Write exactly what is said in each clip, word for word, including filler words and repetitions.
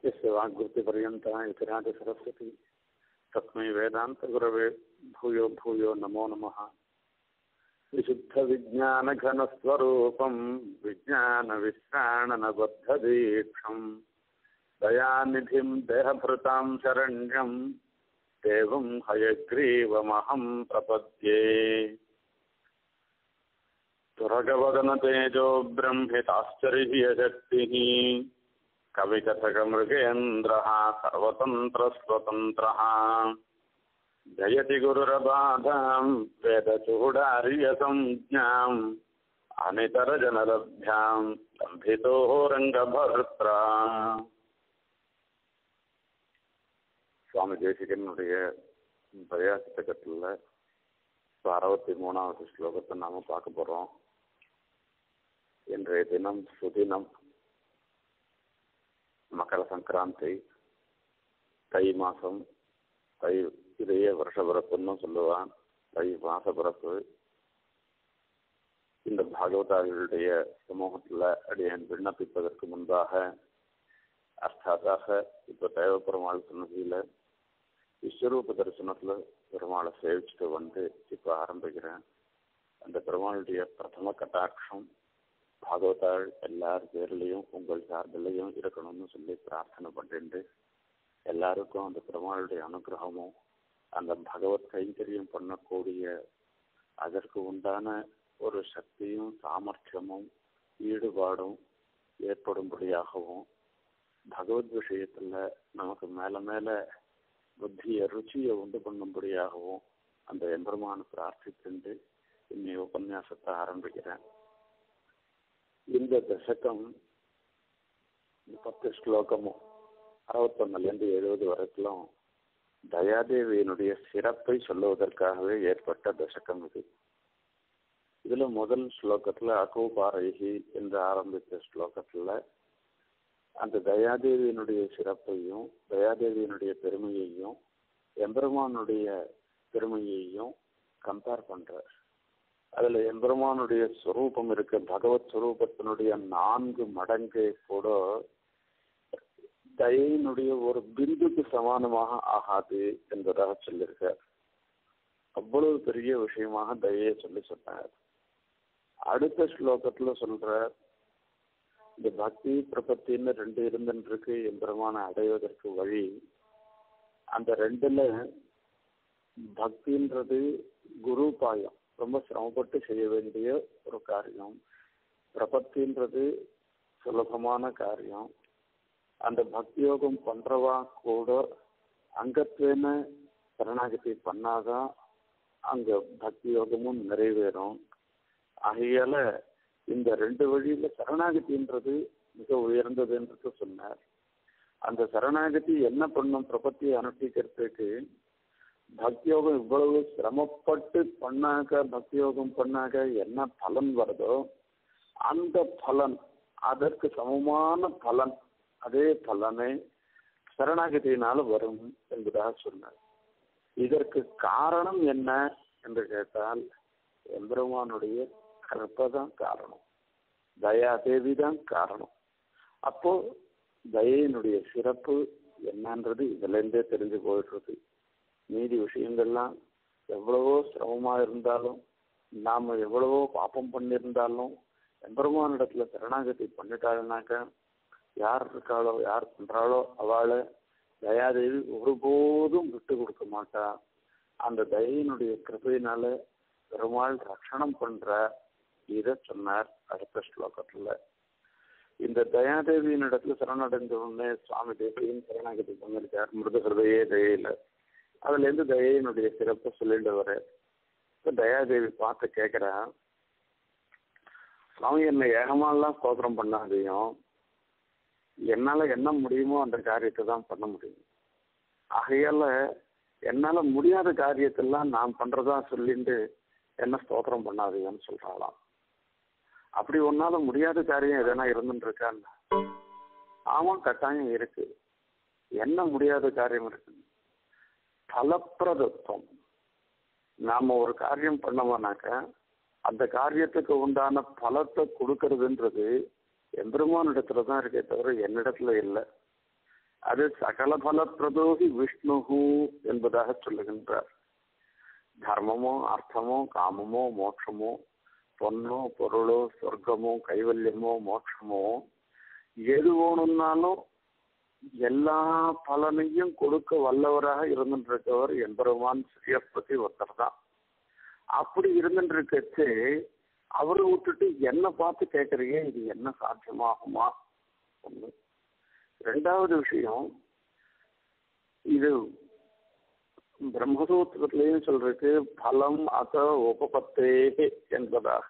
यस्य वाग्वृत्तिपर्यन्ता इतिराज सरस्वती तस्मै वेदान्तगुरवे भूयो भूयो नमो नमः। विशुद्धविज्ञानघनस्वरूपं विज्ञानविश्राणनबद्धदीक्षं दयानिधिं देहभृतां शरण्यं देवं हयग्रीवमहं प्रपद्ये। तुरगवदनतेजो ब्रह्मिताश्चर्यशक्तिः कविकथकमृगेन्द्रः सर्वतन्त्रस्वतन्त्रः जयति गुरुरबाधां वेदचूडार्यसंज्ञाम् अनितरजनलभ्यां लम्भितो रङ्गभर्त्रा। சுவாமி தேசிகனுடைய தயாசித்தகத்தில் இப்போ அறுபத்தி மூணாவது ஸ்லோகத்தை நாம் பார்க்க போகிறோம். இன்றைய தினம் சுதினம், மகர சங்கராந்தி, தை மாதம், தை இதையே வருஷ பிறப்புன்னு சொல்லுவான், தை மாச பிறப்பு. இந்த பாகவதாரிகளுடைய சமூகத்தில் அடியன் விண்ணப்பிப்பதற்கு முன்பாக அர்த்தாத்தாக இப்போ தேவப்பெருமாள் சன்னதியில் விஸ்வரூப தரிசனத்தில் பெருமாளை சேவிச்சுட்டு வந்து இப்போ ஆரம்பிக்கிறேன். அந்த பெருமாளுடைய பிரதம கட்டாட்சம் பாகவதாள் எல்லார் பேர்லையும் உங்கள் சார்பிலையும் இருக்கணும்னு சொல்லி பிரார்த்தனை பண்ணிட்டு எல்லாருக்கும் அந்த பெருமாளுடைய அனுகிரகமும் அந்த பகவத் கைங்கரியம் பண்ணக்கூடிய அதற்கு உண்டான ஒரு சக்தியும் சாமர்த்தியமும் ஈடுபாடும் ஏற்படும்படியாகவும் பகவத் விஷயத்தில் நமக்கு மேலே மேலே புத்தியை ருச்சியை உண்டு பண்ணும்படியாகவும் அந்த எம்பெருமான பிரார்த்தித்து இன்னைய உபன்யாசத்தை ஆரம்பிக்கிறேன். இந்த தசகம் பத்து ஸ்லோகமும் அறுபத்தொன்னுலேருந்து எழுபது வரைக்கும் தயாதேவியினுடைய சிறப்பை சொல்லுவதற்காகவே ஏற்பட்ட தசகம் இது. இதுல முதல் ஸ்லோகத்துல அகோபாரகி என்று ஆரம்பித்த ஸ்லோகத்துல அந்த தயாதேவியினுடைய சிறப்பையும் தயாதேவியினுடைய பெருமையையும் எம்பெருமானுடைய பெருமையையும் கம்பேர் பண்றார். அதுல எம்பெருமானுடைய ஸ்வரூபம் இருக்க பகவத் ஸ்வரூபத்தினுடைய நான்கு மடங்கு கூட தயினுடைய ஒரு பிந்துக்கு சமானமாக ஆகாது என்பதாக சொல்லியிருக்கார். அவ்வளவு பெரிய விஷயமாக தயையை சொல்லி சொன்னார். அடுத்த ஸ்லோகத்துல சொல்ற இந்த பக்தி பிரபத்தின்னு ரெண்டு இருந்துருக்கு எம்பெருமான அடைவதற்கு வழி. அந்த ரெண்டுல பக்தின்றது குருபாயம், ரொம்ப சிரமப்பட்டு செய்ய வேண்டிய ஒரு காரியம். பிரபத்தின்றது சுலபமான காரியம். அந்த பக்தி யோகம் பண்றவா கூட அங்கத்வேன சரணாகதி பண்ணாதான் அங்க பக்தி யோகமும் நிறைவேறும். ஆகையால இந்த ரெண்டு வழியில சரணாகதின்றது மிக உயர்ந்ததுன்றது சொன்னார். அந்த சரணாகதி என்ன பண்ணும்? பிரபத்தியை அனுஷ்டிக்கிறதுக்கு பக்தி யோகம் இவ்வளவு சிரமப்பட்டு பண்ணாக்க பக்தி யோகம் பண்ணாக்க என்ன பலன் வருதோ அந்த பலன், அதற்கு சமமான பலன், அதே பலனை சரணாகதியினால வரும் என்பதாக சொன்னார். இதற்கு காரணம் என்ன என்று கேட்டால் எம்பெருமானுடைய கிருபைதான் காரணம், தயாதேவி தான் காரணம். அப்போ தயையினுடைய சிறப்பு என்னன்றது இதுல இருந்தே தெரிஞ்சு போயிடுறது. மீதி விஷயங்கள்லாம் எவ்வளவோ சிரமமா இருந்தாலும், நாம எவ்வளவோ பாப்பம் பண்ணியிருந்தாலும் எம்பெருமானிடத்துல சரணாகதி பண்ணிட்டாள்னாக்க யார் இருக்காளோ யார் பண்றாளோ அவளை தயாதேவி ஒருபோதும் விட்டு கொடுக்க மாட்டா. அந்த தயையினுடைய கிருபையினால பெருமாள் ரட்சணம் பண்ற இத சொன்னார் அடுத்த ஸ்லோகத்துல. இந்த தயாதேவியின் இடத்துல சரணடைந்த உடனே சுவாமி தேவியின் சரணாகதி பண்ணிருக்கார் மிருது ஹிருதயே தயையில. அதுல இருந்து தயையினுடைய சிறப்பு சொல்லிட்டு வர இப்ப தயாதேவி பார்த்து கேட்கிறா, சுவாமி என்னை ஏகமாலாம் ஸ்தோத்திரம் பண்ணாதையும் என்னால என்ன முடியுமோ அந்த காரியத்தை தான் பண்ண முடியும். ஆகையால என்னால முடியாத காரியத்தெல்லாம் நான் பண்றதா சொல்லிட்டு என்ன ஸ்தோத்திரம் பண்ணாதீங்கன்னு சொல்றாளாம். அப்படி ஒன்னால முடியாத காரியம் எதனா இருந்துட்டு இருக்கான்னு? ஆமா, கட்டாயம் இருக்கு. என்ன முடியாத காரியம் இருக்கு? பலப்பிரதத்துவம். நாம ஒரு காரியம் பண்ணோம்னாக்க அந்த காரியத்துக்கு உண்டான பலத்தை கொடுக்கறதுன்றது எம்பெருமான் இடத்துல தான் இருக்கே தவிர என்னிடத்துல இல்லை. அது சகல பலப்பிரதோகி விஷ்ணுஹு என்பதாக சொல்லுகின்றார். தர்மமோ அர்த்தமோ காமமோ மோட்சமோ பொண்ணோ பொருளோ சொர்க்கமோ கைவல்யமோ மோட்சமோ எது வேணும்னாலும் எல்லா பலனையும் கொடுக்க வல்லவராக இருந்துருக்கவர் எம்பெருமான் ஸ்ரீயப்பதி ஒருத்தர் தான். அப்படி இருந்துருக்கச்சு அவரை விட்டுட்டு என்ன பார்த்து கேட்கறீங்க, இது என்ன சாத்தியமாகுமா? ஒண்ணு. ரெண்டாவது விஷயம், இது பிரம்மசூத்திரத்திலையும் சொல்றதுக்கு பலம் அத உபபத்தே என்பதாக.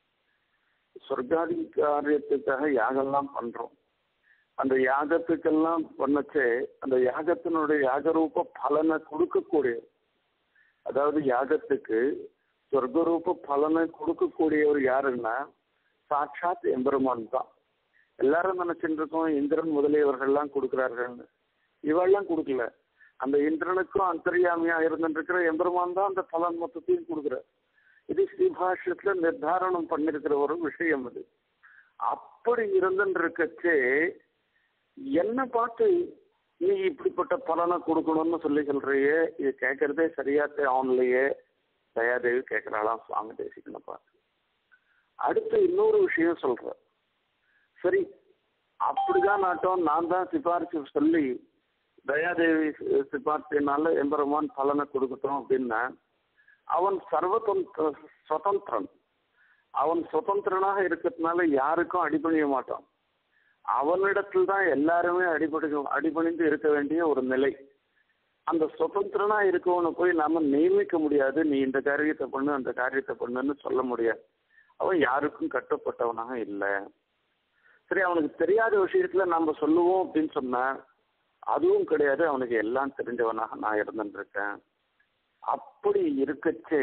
சொர்க்காதி காரியத்துக்காக யாகெல்லாம் பண்றோம். அந்த யாகத்துக்கெல்லாம் பண்ணச்சே அந்த யாகத்தினுடைய யாகரூப பலனை கொடுக்கக்கூடிய, அதாவது யாகத்துக்கு சொர்க்கரூப பலனை கொடுக்கக்கூடியவர் யாருன்னா சாட்சாத் எம்பெருமான் தான். எல்லாரும் நினைச்சுட்டு இருக்கோம் இந்திரன் முதலியவர்கள்லாம் கொடுக்குறார்கள்னு. இவெல்லாம் கொடுக்கல. அந்த இந்திரனுக்கும் அந்தரியாமியா இருந்துருக்கிற எம்பெருமான் தான் அந்த பலன் மொத்தத்தையும் கொடுக்குறார். இது ஸ்ரீபாஷ்யத்துல நிர்தாரணம் பண்ணிருக்கிற ஒரு விஷயம். அது அப்படி இருந்துருக்கச்சே என்ன பார்த்து நீ இப்படிப்பட்ட பலனை கொடுக்கணும்னு சொல்லி சொல்றியே, இது கேட்கறதே சரியாத்தே ஆன்லையே தயாதேவி கேட்கிறாளாம் சுவாமி தேசிகனை பார்த்து. அடுத்து இன்னொரு விஷயம் சொல்ற, சரி அப்படிதான் நாட்டம் நான் தான் சிபாரிசு சொல்லி தயாதேவி சிபாரிசினால எம்பெருமான் பலனை கொடுக்கட்டும் அப்படின்னா, அவன் சர்வதந்திர சுதந்திரன். அவன் சுதந்திரனாக இருக்கிறதுனால யாருக்கும் அடிபணிய மாட்டான். அவனிடத்தில் தான் எல்லாருமே அடிபடி அடிபணிந்து இருக்க வேண்டிய ஒரு நிலை. அந்த சுதந்திரனா இருக்கவனை போய் நாம நியமிக்க முடியாது. நீ இந்த காரியத்தை பண்ணு அந்த காரியத்தை பண்ணுன்னு சொல்ல முடியாது. அவன் யாருக்கும் கட்டுப்பட்டவனாக இல்லை. சரி, அவனுக்கு தெரியாத விஷயத்துல நம்ம சொல்லுவோம் அப்படின்னு சொன்னா அதுவும் கிடையாது. அவனுக்கு எல்லாம் தெரிஞ்சவனாக நான் இருந்துருக்கேன். அப்படி இருக்கச்சே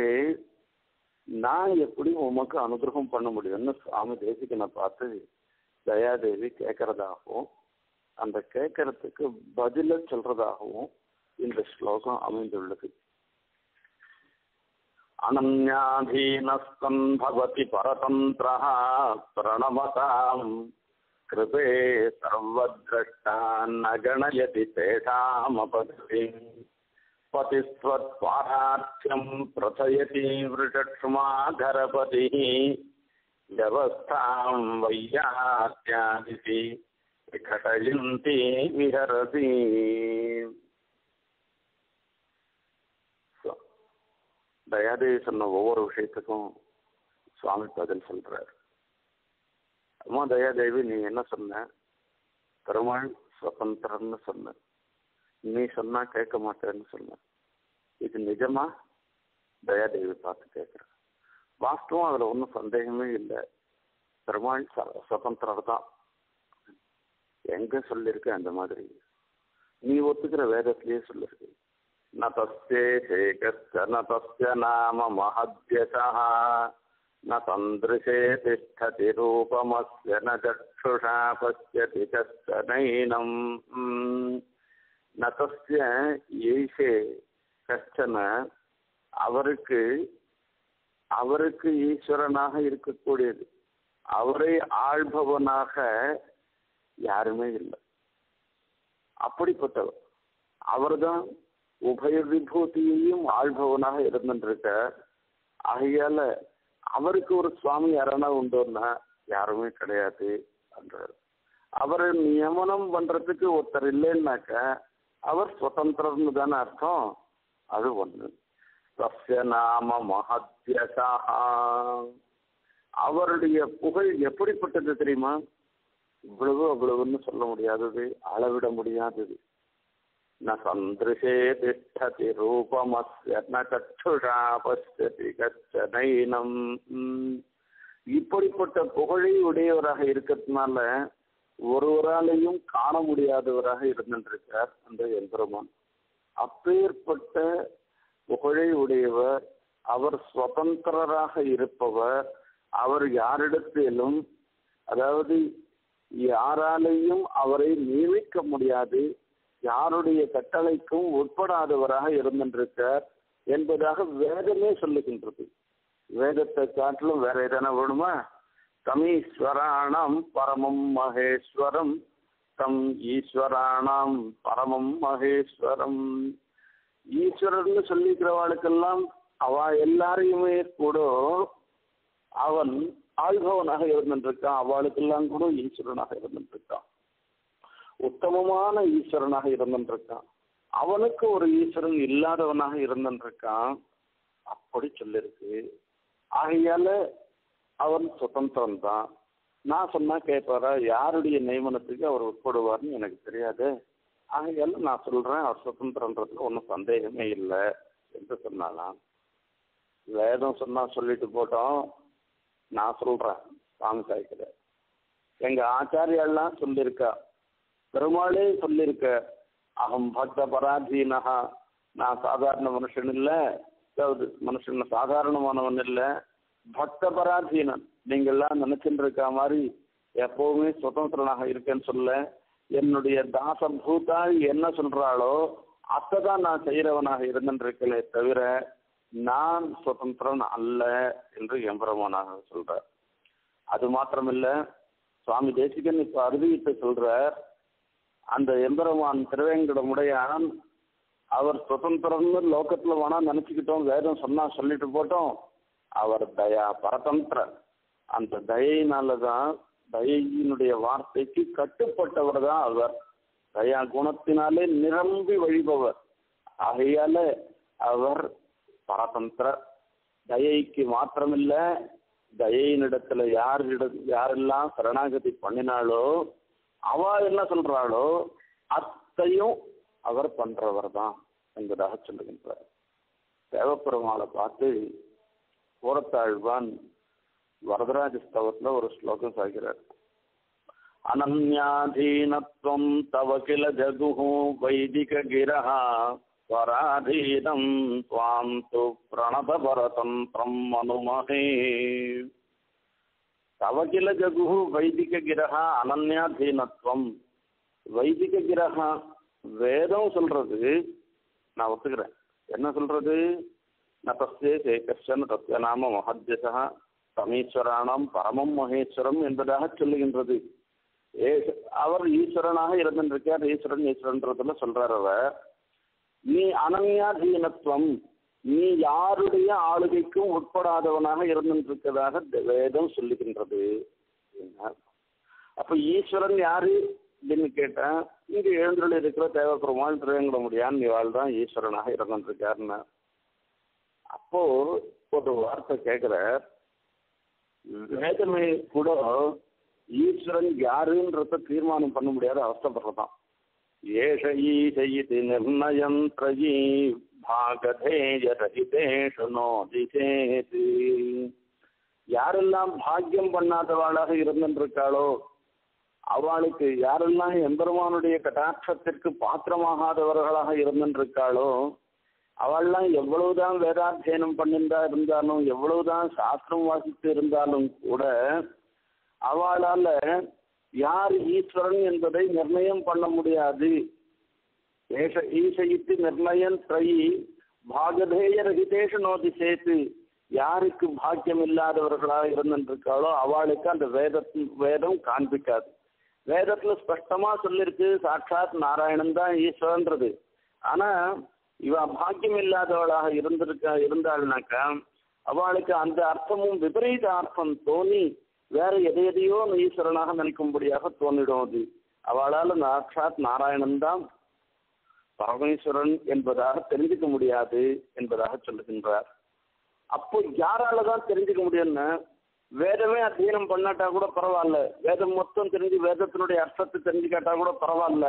நான் எப்படி உமக்கு அனுகிரகம் பண்ண முடியும்னு சுவாமி தேசிகனை பார்த்து தயாதேவி கேட்கறதாகவும் அந்த கேட்கறதுக்கு பதில சொல்றதாகவும் இந்த ஸ்லோகம் அமைந்துள்ளது. அனன்யாதீனஸ்தன் பவதி பரதந்திரஹ பிரணமதாம் கிருபே சர்வத்ரஷ்டான் அகணயதி தேஷாமபதி பதிஸ்வத்பாரார்த்தியம் பிரசயதி விருஷக்ஷ்மாகரபதி व्यवस्थां वैयात्यादिति विघटयन्ति विहरति. தயாதேவி சொன்ன ஒவ்வொரு விஷயத்துக்கும் சுவாமி பதில் சொல்றார். அம்மா தயாதேவி, நீ என்ன சொன்ன? பெருமாள் சுதந்திரன்னு சொன்ன. நீ சொன்னா கேட்க மாட்டேன்னு சொன்ன. இது நிஜமா? தயாதேவி பார்த்து கேட்குற. வாஸ்தவம், அதுல ஒன்றும் சந்தேகமே இல்லை. பெருமாள் சுதந்திரர் தான். எங்க சொல்லிருக்கு அந்த மாதிரி? நீ ஒத்துக்கிற வேதத்திலேயே சொல்லிருக்கு. நதஸ்தே சேகஸ்ய நதஸ்ய நாம மஹத்யசா ந தந்திருஷே திஷ்டதி ரூபமஸ்ய ந சக்ஷுஷா பஸ்யதி கஸ்ய நைனம் நதஸ்ய ஈஷே கஷ்டன. அவருக்கு அவருக்கு ஈஸ்வரனாக இருக்கக்கூடியது, அவரை ஆள்பவனாக யாருமே இல்லை. அப்படிப்பட்டவர் அவர் தான் உபய விபூதியையும் ஆள்பவனாக இருந்துருக்க. ஆகையால அவருக்கு ஒரு சுவாமி யாரானா உண்டோன்னா யாருமே கிடையாது என்றார். அவரை நியமனம் பண்றதுக்கு ஒருத்தர் இல்லைன்னாக்க அவர் சுதந்திரம்னு தானே அர்த்தம். அது ஒண்ணு. தஸ்ய நாம மஹத்யசா, அவருடைய புகழ் எப்படிப்பட்டது தெரியுமா? இவ்வளவு அவ்வளவுன்னு சொல்ல முடியாதது, அளவிட முடியாதது. ந சந்திருஷே திஷ்டதி ரூபமஸ்ய ந சக்ஷுஷா பஸ்யதி கஸ்ய நைனம். இப்படிப்பட்ட புகழை உடையவராக இருக்கிறதுனால ஒருவராலையும் காண முடியாதவராக இருந்திருக்கார் அந்த எம்பெருமான். அப்பேற்பட்ட புகழை உடையவர், அவர் சுதந்திரராக இருப்பவர். அவர் யாரிடத்திலும், அதாவது யாராலையும் அவரை நியமிக்க முடியாது, யாருடைய கட்டளைக்கும் உட்படாதவராக இருந்திருக்கார் என்பதாக வேதமே சொல்லுகின்றது. வேதத்தை காட்டிலும் வேற எதனா வேணுமா? தமீஸ்வராணம் பரமம் மகேஸ்வரம் தம் ஈஸ்வராணாம் பரமம் மகேஸ்வரம். ஈஸ்வரர்னு சொல்லிக்கிறவாளுக்கெல்லாம் அவ எல்லாரையுமே கூட அவன் ஆள்பவனாக இருந்திருக்கான். அவளுக்கெல்லாம் கூட ஈஸ்வரனாக இருந்திருக்கான். உத்தமமான ஈஸ்வரனாக இருந்திருக்கான். அவனுக்கு ஒரு ஈஸ்வரன் இல்லாதவனாக இருந்திருக்கான். அப்படி சொல்லிருக்கு. ஆகையால அவன் சுதந்திரம் தான். நான் சொன்னா கேட்பாரா? யாருடைய நியமனத்துக்கு அவர் உட்படுவார்னு எனக்கு தெரியாது. ஆகையால நான் சொல்றேன், அவர் சுதந்திரன்றதுல ஒன்றும் சந்தேகமே இல்லை என்று சொன்னாலாம். வேதம் சொன்னா சொல்லிட்டு போட்டோம். நான் சொல்றேன், சாமி சாய்க்கிற எங்க ஆச்சாரியெல்லாம் சொல்லியிருக்கா, பெருமாளே சொல்லியிருக்க, அகம் பக்த பராதீனஹா, நான் சாதாரண மனுஷன் இல்லை, அதாவது மனுஷன் சாதாரணமானவன் இல்லை, பக்த பராதீனன். நீங்கள்லாம் நினைச்சுட்டு இருக்க மாதிரி எப்பவுமே சுதந்திரனாக இருக்கேன்னு சொல்ல, என்னுடைய தாச பூத்தாள் என்ன சொல்றாளோ அத்தைதான் நான் செய்யறவனாக இருந்துருக்கலே தவிர நான் சுதந்திரன் அல்ல என்று எம்பெருமானாக சொல்ற. அது மாத்திரமில்ல, சுவாமி தேசிகன் இப்ப அறுதியிட்டு சொல்ற, அந்த எம்பெருமான் திருவேங்கடமுடையான் அவர் சுதந்திரம்னு லோகத்துல வேணா நினைச்சுக்கிட்டோம், வேதம் சொன்னா சொல்லிட்டு போட்டோம். அவர் தயா பரதந்திர. அந்த தயினாலதான், தயினுடைய வார்த்தைக்கு கட்டுப்பட்டவர் தான் அவர். தயா குணத்தினாலே நிரம்பி வழிபவர். ஆகையால அவர் பரதந்திர. தயைக்கு மாத்திரமில்ல, தயினிடத்துல யாரிட யாரெல்லாம் சரணாகதி பண்ணினாலோ அவ என்ன சொல்றாளோ அத்தையும் அவர் பண்றவர் தான் என்பதாக சொல்லுகின்றார். தேவப்பெருமாளை பார்த்து கூறத்தாழ்வான் வரதராஜ ஸ்தவத்துல ஒரு ஸ்லோகம் சாய்கிறார். அனன்யாதீனத்வம் தவ கில ஜகுஹு வைதிக கிரஹா பராதீனம் துவாம் து பிரணத பரதந்திரம் அனுமஹே. தவ கில ஜகுஹு வைதிக கிரஹா அனன்யாதீனத்வம். வைதிக கிரஹா வேதம் சொல்றது நான் ஒத்துக்கிறேன். என்ன சொல்றது? நதஸ்தே சேகர்ஷன் தத்ய நாம மஹத்யசா தமீஸ்வராணம் பரமம் மகேஸ்வரம் என்பதாக சொல்லுகின்றது. ஏ அவர் ஈஸ்வரனாக இருந்திருக்கார். ஈஸ்வரன் ஈஸ்வரன்றதுல சொல்றார் அவர். நீ அனன்யாதீனத்துவம், நீ யாருடைய ஆளுகைக்கும் உட்படாதவனாக இருந்திருக்கதாக வேதம் சொல்லுகின்றது. அப்ப ஈஸ்வரன் யாரு அப்படின்னு கேட்டேன். இங்க எழுந்துள்ள இருக்கிற தேவப்பெருமாள் திருவேங்கடமுடியான் இவாள் தான் ஈஸ்வரனாக இருந்திருக்காருன்னு. அப்போ ஒரு வார்த்தை கேட்கிற, வேதமே கூட ஈஸ்வரன் யாருன்றத தீர்மானம் பண்ண முடியாத அவஸ்தப்படுறதான். ஏஷ ஈசயிதி நிர்ணயம் த்ரயி பாகதேய ரஹிதேஷு நோதிசேதி. யாரெல்லாம் பாக்கியம் பண்ணாதவாளாக இருந்திருக்காளோ அவளுக்கு, யாரெல்லாம் எம்பெருமானுடைய கட்டாட்சத்திற்கு பாத்திரமாகாதவர்களாக இருந்திருக்காளோ அவள்லாம் எவ்வளவுதான் வேதாத்தியனம் பண்ணிருந்தா இருந்தாலும், எவ்வளவுதான் சாஸ்திரம் வாசித்து இருந்தாலும் கூட அவளால யார் ஈஸ்வரன் என்பதை நிர்ணயம் பண்ண முடியாது. ஏஷ ஈசயித்து நிர்ணயம் த்ரயி பாகதேய ரஹிதேஷு நோதி சேத்து. யாருக்கு பாக்கியம் இல்லாதவர்களாக இருந்திருக்காளோ அவளுக்கு அந்த வேதத்தின் வேதம் காண்பிக்காது. வேதத்துல ஸ்பஷ்டமா சொல்லிருக்கு, சாட்சாத் நாராயணன் தான் ஈஸ்வரன்றது. ஆனா இவ பாக்கியம் இல்லாதவளாக இருந்திருக்க இருந்தாள்னாக்கா அவளுக்கு அந்த அர்த்தமும் விபரீத அர்த்தம் தோணி வேற எதை எதையோ ஈஸ்வரனாக நினைக்கும்படியாக தோன்றிடும். அது அவளால் சாட்சாத் நாராயணன் தான் பரமேஸ்வரன் என்பதாக தெரிஞ்சுக்க முடியாது என்பதாக சொல்லுகின்றார். அப்போ யாராலதான் தெரிஞ்சுக்க முடியும்னா, வேதமே அத்தியனம் பண்ணாட்டா கூட பரவாயில்ல, வேதம் மொத்தம் தெரிஞ்சு வேதத்தினுடைய அர்த்தத்தை தெரிஞ்சுக்காட்டா கூட பரவாயில்ல,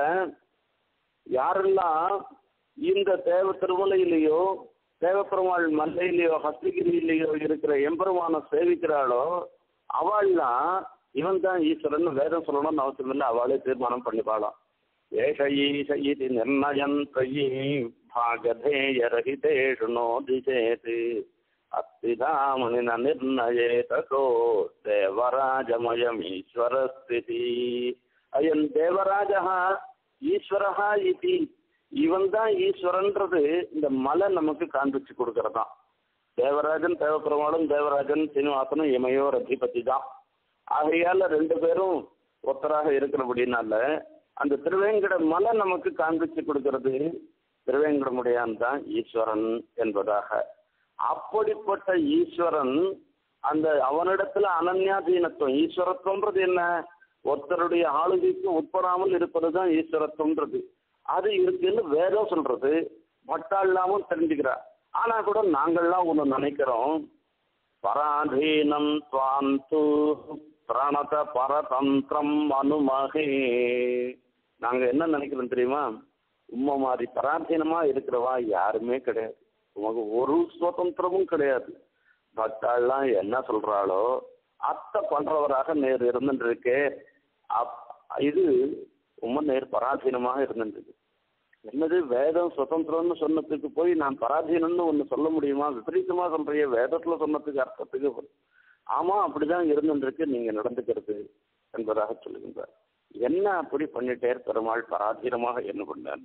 யாரெல்லாம் இந்த தேவ திருமலையிலேயோ தேவப்பெருமாள் மல்லையிலேயோ ஹஸ்தகிரியிலேயோ இருக்கிற எம்பெருமான சேவிக்கிறாளோ அவள்லாம் இவன் தான் ஈஸ்வரன் வேதம் சொல்லணும்னு அவசியம் இல்லை, அவளே தீர்மானம் பண்ணிப்பாளாம். ஏஷ ஈஷ இது நிர்ணயம் த்ரயி பாகதேய ரஹிதேஷு நோதிசேதி அஸ்திதாமணி நிர்ணயே ததோ தேவராஜமயம் ஈஸ்வரஸ்திதி. அயன் தேவராஜா ஈஸ்வரஹா இதி. இவன் தான் ஈஸ்வரன்றது இந்த மலை நமக்கு காண்பிச்சு கொடுக்கறதான். தேவராஜன் தேவப்பெருமாளும் தேவராஜன் சீனிவாசனும் இமையோர் அதிபதி தான். ஆகையால ரெண்டு பேரும் ஒத்தராக இருக்கிறபடினால அந்த திருவேங்கட மலை நமக்கு காண்பிச்சு கொடுக்கிறது திருவேங்கடமுடையான் தான் ஈஸ்வரன் என்பதாக. அப்படிப்பட்ட ஈஸ்வரன் அந்த அவனிடத்துல அனன்யாதீனத்துவம். ஈஸ்வரத்துவன்றது என்ன? ஒருத்தருடைய ஆளுகைக்கு உட்படாமல் இருப்பதுதான் ஈஸ்வரத்துவன்றது. அது இருக்குன்னு வேதம் சொல்றது, பட்டாளாமும் தெரிஞ்சுக்கிறா. ஆனா கூட நாங்கள்லாம் ஒண்ணு நினைக்கிறோம், பராதீனம் துவாந்து பிரணத பரதந்திரம் அனுமகே. நாங்க என்ன நினைக்கிறோம் தெரியுமா? உண்மை மாதிரி பராதீனமா இருக்கிறவா யாருமே கிடையாது, உமக்கு ஒரு சுதந்திரமும் கிடையாது. பக்தாள்லாம் என்ன சொல்றாளோ அத்தை பண்றவராக நேர் இருந்துருக்கு. அப் இது உண்மை நேர் பராதீனமாக இருந்துருக்கு. என்னது வேதம் சுதந்திரம்னு சொன்னதுக்கு போய் நான் பராதீனம்னு ஒன்று சொல்ல முடியுமா? விபரீதமா சொல்றிய, வேதத்துல சொன்னதுக்கு அர்த்தத்துக்கு ஆமா அப்படிதான் இருந்துருக்கு நீங்க நடந்துக்கிறது என்பதாக சொல்லுகின்றார். என்ன அப்படி பண்ணிட்டேர் பெருமாள் பராதீனமாக என்ன பண்ணார்?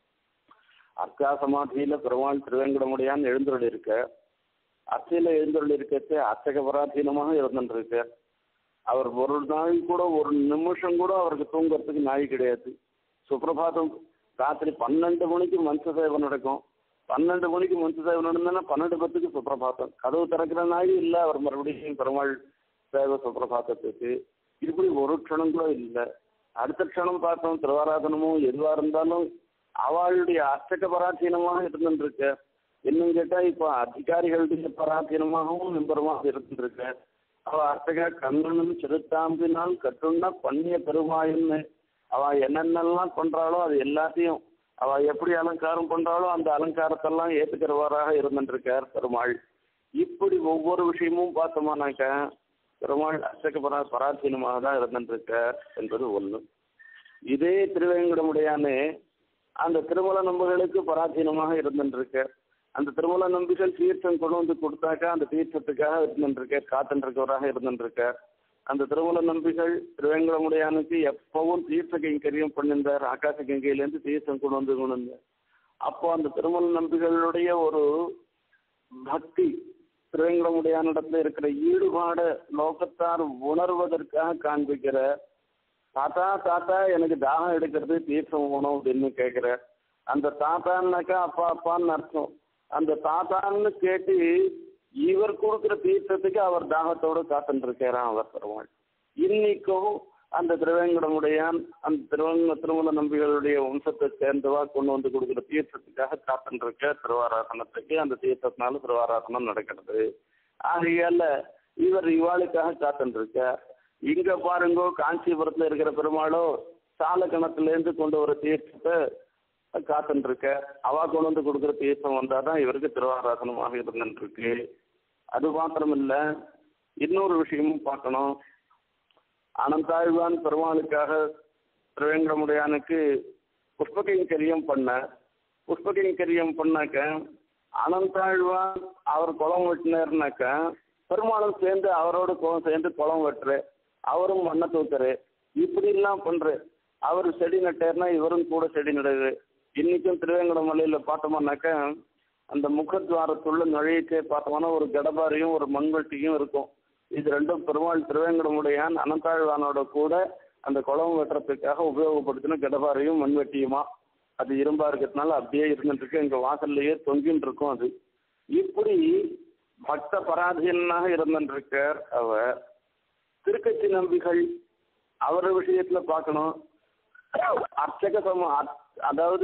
அர்க்கா சமாதியில பெருமாள் திருவேங்கடமுடையான் எழுந்தருள் இருக்க, அர்ச்சையில எழுந்தருள் இருக்கிறது அர்ச்சக பராதீனமாக இருந்துருக்க. அவர் ஒரு நாள் கூட ஒரு நிமிஷம் கூட அவருக்கு தூங்குறதுக்கு நாய் கிடையாது. சுப்பிரபாதம் ராத்திரி பன்னெண்டு மணிக்கு மனுஷ சேவை நடக்கும். பன்னெண்டு மணிக்கு மனுஷ சேவை நடந்ததுன்னா பன்னெண்டு பத்துக்கு சுப்பிரபாதம். கதவு திறக்கிற நாய் இல்லை அவர் மறுபடியும் பெருமாள் சேவை சுப்பிரபாதத்துக்கு. இப்படி ஒரு க்ஷணம் கூட இல்லை. அடுத்த க்ஷணம் பார்த்தோம் திருவாராதனமும் எதுவாக இருந்தாலும் அவளுடைய அர்ச்சக பராதீனமாக இருந்துருக்க. இன்னும் கேட்டால் இப்போ அதிகாரிகளுடைய பராதீனமாகவும் நிம்பரமாக இருந்துருக்க. அவள் அர்ச்சக கண்ணனும் சிறுத்தாம்பினால் கட்டுன்னா பண்ணிய பெருமாயின்னு அவள் என்னென்னலாம் பண்ணுறாளோ அது எல்லாத்தையும் அவள் எப்படி அலங்காரம் பண்ணுறாளோ அந்த அலங்காரத்தெல்லாம் ஏற்றுக்கிறவராக இருந்துருக்கார் பெருமாள். இப்படி ஒவ்வொரு விஷயமும் பார்த்தோமானாக்க பெருமாள் அர்ச்சக பரா பராதீனமாக தான் இருந்துருக்கார் என்பது ஒன்று. இதே திருவேங்கடமுடையானே அந்த திருமல நம்பிகளுக்கு பராதீனமாக இருந்துருக்க. அந்த திருமல நம்பிகள் தீர்த்தம் கொண்டு வந்து கொடுத்தாக்கா அந்த தீர்த்தத்துக்காக இருந்துருக்க, காத்துருக்கவராக இருந்துருக்க. அந்த திருமல நம்பிகள் திருவேங்கடமுடையானுக்கு எப்பவும் தீர்த்த கைங்கரியம் பண்ணியிருந்தார். ஆகாச கங்கையிலேருந்து தீர்த்தம் கொண்டு வந்து கொண்டு வந்தார். அப்போ அந்த திருமல நம்பிகளுடைய ஒரு பக்தி, திருவேங்கடமுடையானிடத்துல இருக்கிற ஈடுபாடு லோகத்தார் உணர்வதற்காக காண்பிக்கிற. தாத்தா தாத்தா எனக்கு தாகம் எடுக்கிறது தீர்த்தம் போகணும் அப்படின்னு கேட்குற. அந்த தாத்தான்னாக்கா அப்பா அப்பான்னு அர்த்தம். அந்த தாத்தான்னு கேட்டு இவர் கொடுக்குற தீர்த்தத்துக்கு அவர் தாகத்தோடு காத்துருக்கிறான் அவர் பெருமாள். இன்னைக்கும் அந்த திருவேங்கடமுடையான் அந்த திருவங்க திருமல நம்பிகளுடைய வம்சத்தை சேர்ந்தவா கொண்டு வந்து கொடுக்குற தீர்த்தத்துக்காக காத்துருக்க திருவாராசனத்துக்கு. அந்த தீர்த்தத்தினால திருவாராசனம் நடக்கிறது. ஆகையால இவர் இவாளுக்காக காத்துருக்க. இங்க பாருங்கோ காஞ்சிபுரத்துல இருக்கிற பெருமாளோ சால கணத்துலேருந்து கொண்டு வர தீர்த்தத்தை காத்துருக்க. அவா கொண்டு வந்து கொடுக்குற தீர்த்தம் வந்தாதான் இவருக்கு திருவாராசனமாக இருந்துருக்கு. அது மாத்திரம் இல்லை, இன்னொரு விஷயமும் பார்க்கணும். அனந்தாழ்வான் பெருமாளுக்காக திருவேங்கடமுடையானுக்கு புஷ்பகைங்கரியம் பண்ண. புஷ்பகைங்கரியம் பண்ணாக்க அனந்தாழ்வான் அவர் குளம் வெட்டினார்னாக்க பெருமாளும் சேர்ந்து அவரோட குளம் சேர்ந்து குளம் வெட்டுற, அவரும் மண்ணை தூக்குற, இப்படிலாம் பண்ற. அவர் செடி நட்டார்னா இவரும் கூட செடி நடுது. இன்னைக்கும் திருவேங்கட மலையில பார்த்தோம்னாக்க அந்த முகத்வாரத்துள்ள நுழையச்சே பார்த்தோம்னா ஒரு கடபாரியும் ஒரு மண்வெட்டியும் இருக்கும். இது ரெண்டும் பெருமாள் திருவேங்கடமுடையான் அனந்தாழ்வானோட கூட அந்த குளம் வெட்டுறதுக்காக உபயோகப்படுத்தின கடபாரியும் மண்வெட்டியுமா. அது இரும்பா இருக்கிறதுனால அப்படியே இருந்துட்டு இருக்கு. எங்க வாசல்லையே தொங்கின்னு இருக்கும். அது இப்படி பக்த பராதீனாக இருந்துருக்கார் அவர். திருக்கட்சி நம்பிகள் அவர் விஷயத்துல பார்க்கணும். அர்ச்சக சம அதாவது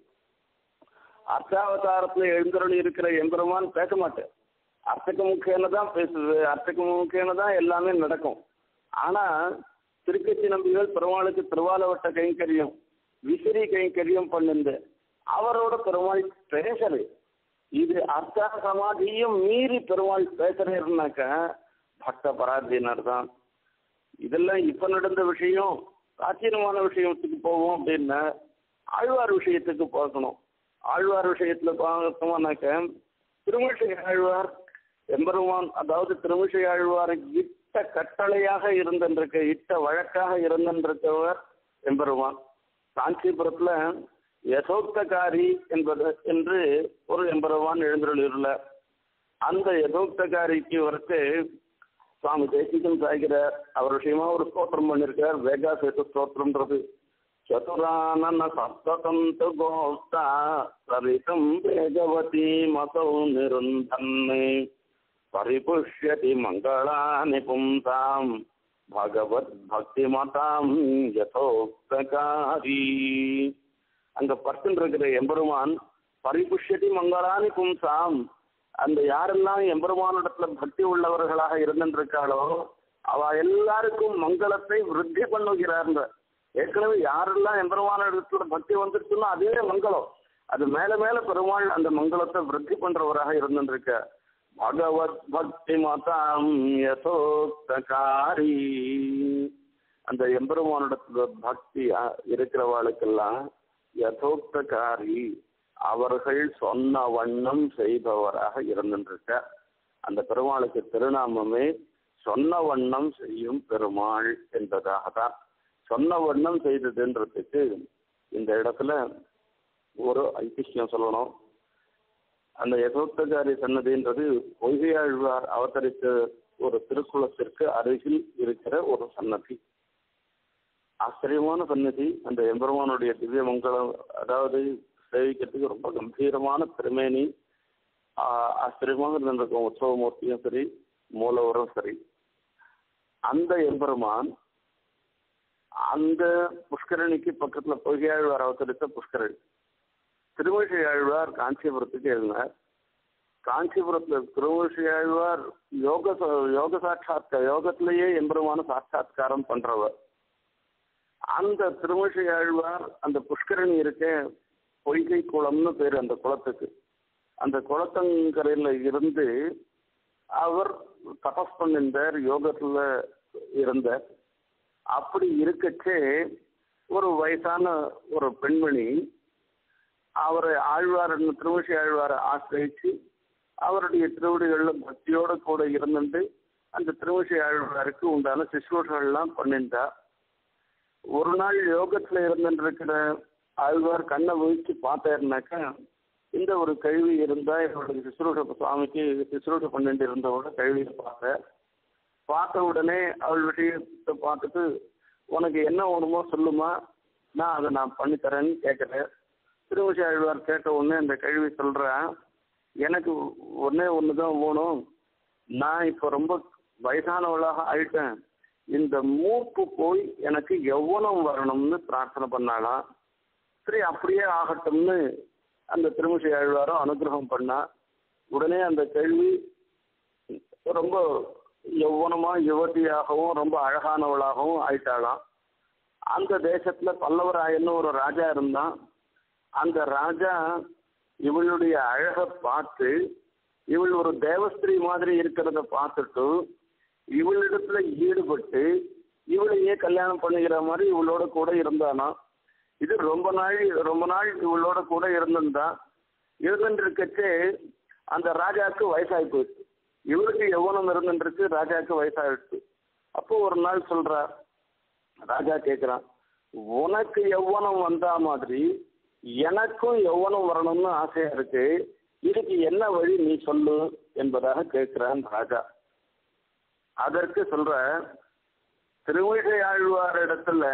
அர்ச்சாவதாரத்துல எழுந்தருளி இருக்கிற எம்பெருமான் பேச மாட்டேன். அர்ச்சக முக்கியன தான் பேசுது, அர்ச்சக முக்கியன தான் எல்லாமே நடக்கும். ஆனா திருக்கட்சி நம்பிகள் பெருமாளுக்கு திருவாலவட்ட கைங்கரியம் விசிறி கைங்கரியம் பண்ணிருந்து அவரோட பெருமாள் பேசரு. இது அர்ச்சா சமாதியும் மீறி பெருமாள் பேசுறேன்னாக்க பக்த பராதீனர் தான். இதெல்லாம் இப்ப நடந்த விஷயம். பிராச்சீனமான விஷயத்துக்கு போவோம் அப்படின்னா ஆழ்வார் விஷயத்துக்கு பார்க்கணும். ஆழ்வார் விஷயத்துல பார்த்தோம்னாக்க திருமிசை ஆழ்வார் எம்பெருமான், அதாவது திருமிசை ஆழ்வார் இட்ட கட்டளையாக இருந்திருக்க, இட்ட வழக்காக இருந்திருக்கவர் எம்பெருமான். காஞ்சிபுரத்துல யசோக்தகாரி என்பது என்று ஒரு எம்பெருமான் எழுந்துள்ள. அந்த யசோக்தகாரிக்கு வரத்து சுவாமி தேசிகன் சாய்கிறார். அவர் விஷயமா ஒரு ஸ்தோத்திரம் பண்ணியிருக்கார், வேகா சேத்து ஸ்தோத்திரம்ன்றது. சதுரானன சப்ததந்து கோப்தா சரிதம் வேகவதி மசௌ நிருந்தன்னே பரிபுஷ்யதி மங்களானி பும்சாம் பகவத் பக்தி மதாம் யதோக்தகாரி. அங்க பர்சன் இருக்கிற எம்பெருமான் பரிபுஷ்யதி மங்களானி பும்சாம், அந்த யாரெல்லாம் எம்பெருமானிடத்துல பக்தி உள்ளவர்களாக இருந்திருக்காளோ அவ எல்லாருக்கும் மங்களத்தை விருத்தி பண்ணுகிறார். ஏற்கனவே யாரெல்லாம் எம்பெருமானிடத்துல பக்தி வந்துருச்சுன்னா அதுவே மங்களம், அது மேல மேல பெருமாள் அந்த மங்களத்தை விருத்தி பண்றவராக இருந்திருக்க. பகவத் பக்தி மதாம் யதோக்தகாரி, அந்த எம்பெருமானிடத்துல பக்தி இருக்கிறவாளுக்கெல்லாம் யதோக்தகாரி, அவர்கள் சொன்ன வண்ணம் செய்பவராக இருந்திருக்க. அந்த பெருமாளுக்கு திருநாமமே சொன்ன வண்ணம் செய்யும் பெருமாள் என்பதாக தான். சொன்ன வண்ணம் செய்ததுன்றதுக்கு இந்த இடத்துல ஒரு ஐதிஹ்யம் சொல்லணும். அந்த யதோக்தகாரி சன்னதின்றது பொய்கையாழ்வார் அவதரித்த ஒரு திருக்குளத்திற்கு அருகில் இருக்கிற ஒரு சன்னதி, ஆச்சரியமான சன்னதி. அந்த எம்பெருமானுடைய திவ்ய மங்களம், அதாவது சேவிக்கிறதுக்கு ரொம்ப கம்பீரமான திருமேனி, ஆச்சரியமாக இருந்திருக்கும். உற்சவமூர்த்தியும் சரி, மூலவரும் சரி. அந்த எம்பெருமான் அந்த புஷ்கரணிக்கு பக்கத்துல பொய்கையாழ்வார் அவதரித்த புஷ்கரணி. திருமழிசையாழ்வார் காஞ்சிபுரத்துக்கு எழுதினார். காஞ்சிபுரத்துல திருமழிசையாழ்வார் யோக யோக சாட்சாத்கார யோகத்திலேயே எம்பெருமான சாட்சாத்காரம் பண்றவர். அந்த திருமழிசையாழ்வார் அந்த புஷ்கரணி இருக்க பொய்கை குளம்னு பேர் அந்த குளத்துக்கு. அந்த குளத்தங்கரையில இருந்து அவர் தபஸ் பண்ணிருந்தார், யோகத்துல இருந்தார். அப்படி இருக்கச்சே ஒரு வயசான ஒரு பெண்மணி அவரை ஆழ்வார் திருமழிசை ஆழ்வாரை ஆசிரியிச்சு அவருடைய திருவடிகள்ல பக்தியோட கூட இருந்துட்டு அந்த திருமழிசை ஆழ்வாருக்கு உண்டான சிசுரோஷெல்லாம் பண்ணிட்டார். ஒரு நாள் யோகத்துல இருந்துருக்கிற ஆழ்வார் கண்ணை விழிச்சு பார்த்தாருனாக்கா, இந்த ஒரு கல்வி இருந்தா என்னோட சிசுரோஷ சுவாமிக்கு சிசுரோஷ பண்ணிட்டு இருந்தவோட கல்வியை பார்த்த பார்த்த உடனே அவள் விஷயத்தை பார்த்துட்டு, உனக்கு என்ன வேணுமோ சொல்லுமா, நான் அதை நான் பண்ணித்தரேன்னு கேட்குறேன். திருமழிசை ஆழ்வார் கேட்ட உடனே அந்த கல்வி சொல்கிறேன், எனக்கு ஒன்றே ஒன்று தான் வேணும், நான் இப்போ ரொம்ப வயசானவளாக ஆயிட்டேன், இந்த மூப்பு போய் எனக்கு யௌவனம் வரணும்னு பிரார்த்தனை பண்ணாலாம். சரி அப்படியே ஆகட்டும்னு அந்த திருமழிசை ஆழ்வாரும் அனுகிரகம் பண்ணா. உடனே அந்த கேள்வி ரொம்ப யௌவனமா யுவதியாகவும் ரொம்ப அழகானவளாகவும் ஆயிட்டாளாம். அந்த தேசத்துல பல்லவராயன்னு ஒரு ராஜா இருந்தான். அந்த ராஜா இவளுடைய அழகை பார்த்து, இவள் ஒரு தேவஸ்திரீ மாதிரி இருக்கிறத பார்த்துட்டு இவளிடத்துல ஈடுபட்டு இவளையே கல்யாணம் பண்ணிக்கிற மாதிரி இவளோட கூட இருந்தானா. இது ரொம்ப நாள் ரொம்ப நாள் இவளோட கூட இருந்திருந்தான். இருந்துருக்கச்சே அந்த ராஜாவுக்கு வயசாகி போயிடுச்சு. இவருக்கு எவ்வளவு இருந்துருக்கு, ராஜாவுக்கு வயசாகிடுச்சு. அப்போ ஒரு நாள் சொல்றார், ராஜா கேட்குறான், உனக்கு எவ்வளவு வந்தா மாதிரி எனக்கும் எவ்வளவு வரணும்னு ஆசையா இருக்கு, இதுக்கு என்ன வழி நீ சொல்லு என்பதாக கேட்கிறான் ராஜா. அதற்கு சொல்ற, திருமழிசை ஆழ்வார் இடத்துல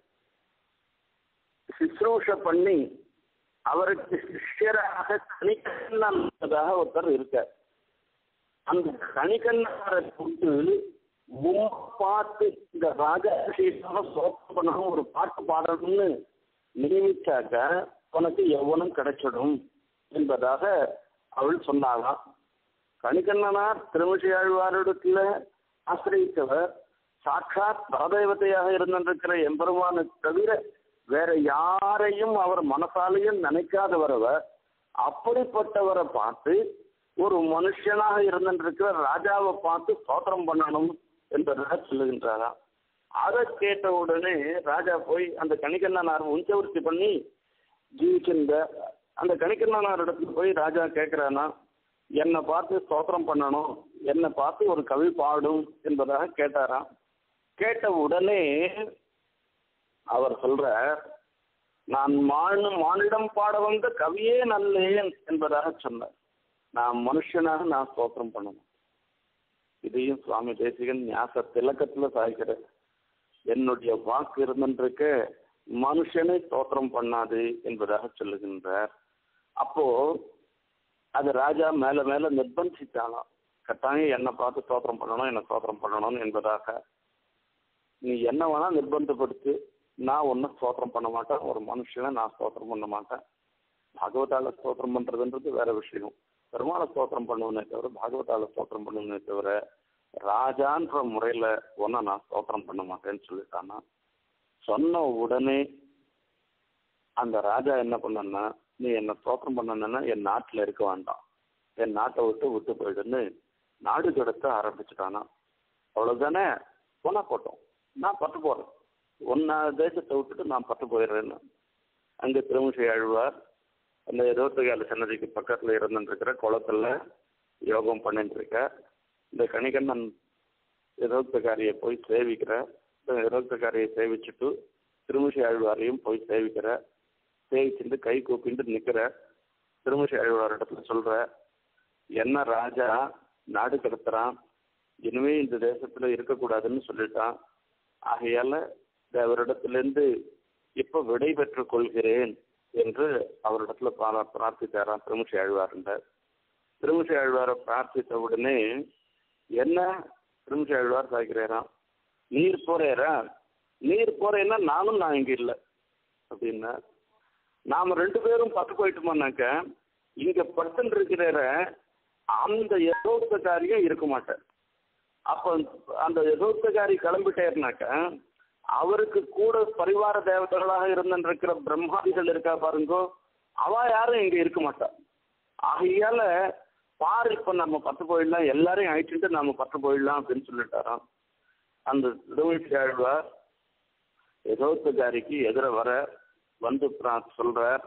சிசுரூஷ பண்ணி அவருக்கு சிஷ்யராக கணிக்கண்ணாக ஒருத்தர் இருக்க. அந்த கணிக்கண்ணாரை கூட்டு பார்த்து இந்த ராஜாசீசாக சோகம் பண்ணணும், ஒரு பாட்டு பாடணும்னு நியமிச்சாக்க உனக்கு எவ்வளவு கிடைச்சிடும் என்பதாக அவள் சொன்னாலாம். கணிக்கண்ணனார் திருமழிசை ஆழ்வாரிடத்துல ஆசிரியத்தவர் சாட்சாத் பரதேவதையாக இருந்திருக்கிற எம்பெருமானை தவிர வேற யாரையும் அவர் மனசாலையும் நினைக்காதவரவர். அப்படிப்பட்டவரை பார்த்து ஒரு மனுஷனாக இருந்திருக்கிற ராஜாவை பார்த்து ஸ்தோத்திரம் பண்ணணும் என்பதாக சொல்லுகின்றாராம். அதை கேட்ட உடனே ராஜா போய் அந்த கணிக்கண்ணனார் உஞ்சவர்த்தி பண்ணி ஜீவிச்சிருந்த அந்த கணிக்கண்ணனார் இடத்துல போய் ராஜா கேட்கிறானா, என்னை பார்த்து ஸ்தோத்திரம் பண்ணணும், என்னை பார்த்து ஒரு கவி பாடும் என்பதாக கேட்டாராம். கேட்ட உடனே அவர் சொல்ற, நான் மானு மானிடம் பாட வந்த கவியே நல்லேன் என்பதாக சொன்னார். நான் மனுஷனாக நான் ஸ்தோத்திரம் பண்ணணும். இதையும் சுவாமி தேசிகன் ஞாச திலக்கத்துல சாய்க்கிறார். என்னுடைய வாக்கு இருந்துருக்க மனுஷனை ஸ்தோத்திரம் பண்ணாது என்பதாக சொல்லுகின்றார். அப்போ அது ராஜா மேல மேல நிர்பந்திச்சாலாம், கட்டாயம் என்னை பார்த்து ஸ்தோத்திரம் பண்ணணும், என்னை ஸ்தோத்திரம் பண்ணணும் என்பதாக. நீ என்ன வேணா நிர்பந்தப்படுத்து, நான் ஒன்னும் ஸ்தோத்திரம் பண்ண மாட்டேன், ஒரு மனுஷனை நான் ஸ்தோத்திரம் பண்ண மாட்டேன். பாகவதால ஸ்தோத்திரம் பண்றதுன்றது வேற விஷயம். பெருமாளை ஸ்தோத்திரம் பண்ணுவனே தவிர பாகவதால ஸ்தோத்திரம் பண்ணுவனே தவிர ராஜான்ற முறையில ஒன்ன நான் ஸ்தோத்திரம் பண்ண மாட்டேன்னு சொல்லிட்டானா. சொன்ன உடனே அந்த ராஜா என்ன பண்ணனா, நீ என்ன ஸ்தோத்திரம் பண்ணனா என் நாட்டுல இருக்க வேண்டாம், என் நாட்டை விட்டு விட்டு போயிடுன்னு நாடு கடத்த ஆரம்பிச்சுட்டானா. அவ்வளவுதானே, போனா போட்டோம், நான் பட்டு போறேன், ஒன்னா தேசத்தை விட்டுட்டு நான் பட்டு போயிடுறேன்னு. அங்க திருமிசை ஆழ்வார் அந்த இருபத்தி ஏழு சன்னதிக்கு பக்கத்துல இருந்துருக்கிற குளத்துல யோகம் பண்ணிட்டு இருக்க. இந்த கணிகண்ணன் இருபத்தக்காரியை போய் சேவிக்கிற, இருபத்தக்காரியை சேவிச்சுட்டு திருமிசை ஆழ்வாரையும் போய் சேவிக்கிற. சேவிச்சுட்டு கை கூப்பிட்டு நிக்கிற. திருமிசை ஆழ்வார் இடத்துல சொல்ற, என்ன ராஜா நாடு கடத்துறான், இனிமே இந்த தேசத்துல இருக்கக்கூடாதுன்னு சொல்லிட்டான், ஆகையால அவரிடத்திலிருந்து இப்ப விடை பெற்றுக் கொள்கிறேன் என்று அவரிடத்துல பிரார்த்தித்தாராம் திருமிசை ஆழ்வார்ன்ற. திருமிசை ஆழ்வாரை பிரார்த்தித்த உடனே என்ன திருமிசை ஆழ்வார் சாய்க்கிறாராம், நீர் போறேரா, நீர் போறேன்னா நானும் நான் இங்க இல்லை அப்படின்னா, நாம ரெண்டு பேரும் பத்து போயிட்டோமானாக்க இங்க படுத்துன்னு இருக்கிற அந்த யதோக்தகாரியும் இருக்க மாட்டார். அப்ப அந்த யதோக்தகாரி கிளம்பிட்டேர்னாக்க அவருக்கு கூட பரிவார தேவதைகளாக இருந்திருக்கிற பிரம்மாதிகள் இருக்கா பாருங்கோ, அவ யாரும் இங்க இருக்க மாட்டா. ஆகையால பாரு இப்ப நம்ம பத்து போயிடலாம், எல்லாரையும் அழிச்சுட்டு நாம பத்து போயிடலாம் அப்படின்னு சொல்லிட்டாராம். அந்த திருமிசை ஆழ்வார் யதோக்தகாரிக்கு எதிர வர வந்து சொல்றார்,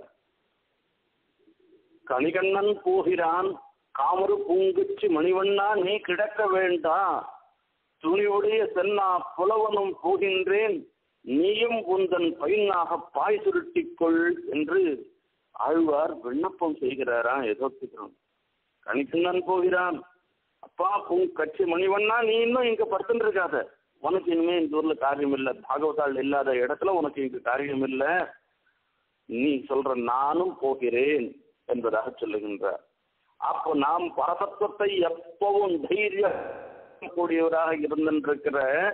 கணிகண்ணன் போகிறான், காமரு பூங்குச்சி மணிவண்ணா நீ கிடக்க வேண்டாம், துணிவுடைய சென்னா புலவனும் போகின்றேன், நீயும் உந்தன் பையனாக பாய் சுருட்டிக்கொள் என்று ஆழ்வார் விண்ணப்பம் செய்கிறாராம் யதோக்திகன். கணிகண்ணன் போகிறான், அப்பா பூங்கட்சி மணிவண்ணா நீ இன்னும் இங்க படுத்துட்டு இருக்காத, உனக்கு இனிமே இந்த ஊர்ல காரியம் இல்லை, பாகவதால் இல்லாத இடத்துல உனக்கு இங்க காரியம் இல்லை, நீ சொல்ற நானும் போகிறேன் என்பதாக சொல்லுகின்றார். அப்போ நாம் பரதத்துவத்தை எப்பவும் தைரிய கூடியவராக இருந்திருக்கிற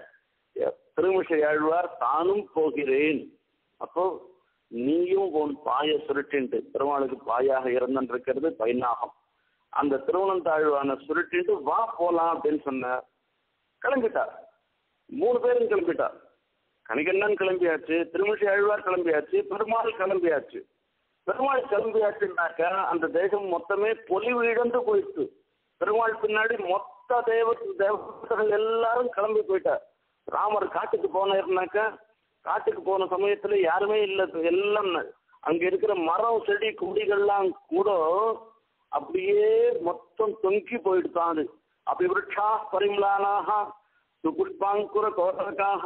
திருமிசை ஆழ்வார் தானும் போகிறேன், அப்போ நீயும் உன் பாய சுருட்டின்ட்டு, பெருமாளுக்கு பாயாக இருந்திருக்கிறது பைநாகம், அந்த திருவனந்தாழ்வான சுருட்டின்ட்டு வா போலாம் அப்படின்னு சொன்னார். கிளம்பிட்டார், மூணு பேரும் கிளம்பிட்டார். கணிகண்ணன் கிளம்பியாச்சு, திருமிசை ஆழ்வார் கிளம்பியாச்சு, பெருமாள் கிளம்பியாச்சு. பெருமாள் கிளம்பியாச்சுன்னாக்க அந்த தேசம் மொத்தமே பொலிவு இழந்து போயிடுச்சு. பெருமாள் பின்னாடி மொத்த தேவ தேவர்கள் எல்லாரும் கிளம்பி போயிட்டார். ராமர் காட்டுக்கு போனாருனாக்க காட்டுக்கு போன சமயத்துல யாருமே இல்லை, எல்லாம் அங்க இருக்கிற மரம் செடி கொடிகள்லாம் கூட அப்படியே மொத்தம் தொங்கி போயிடுதான். அது அப்படி விருட்சா பரிமளானாக சுபுஷ்பாங்குர கோதகாக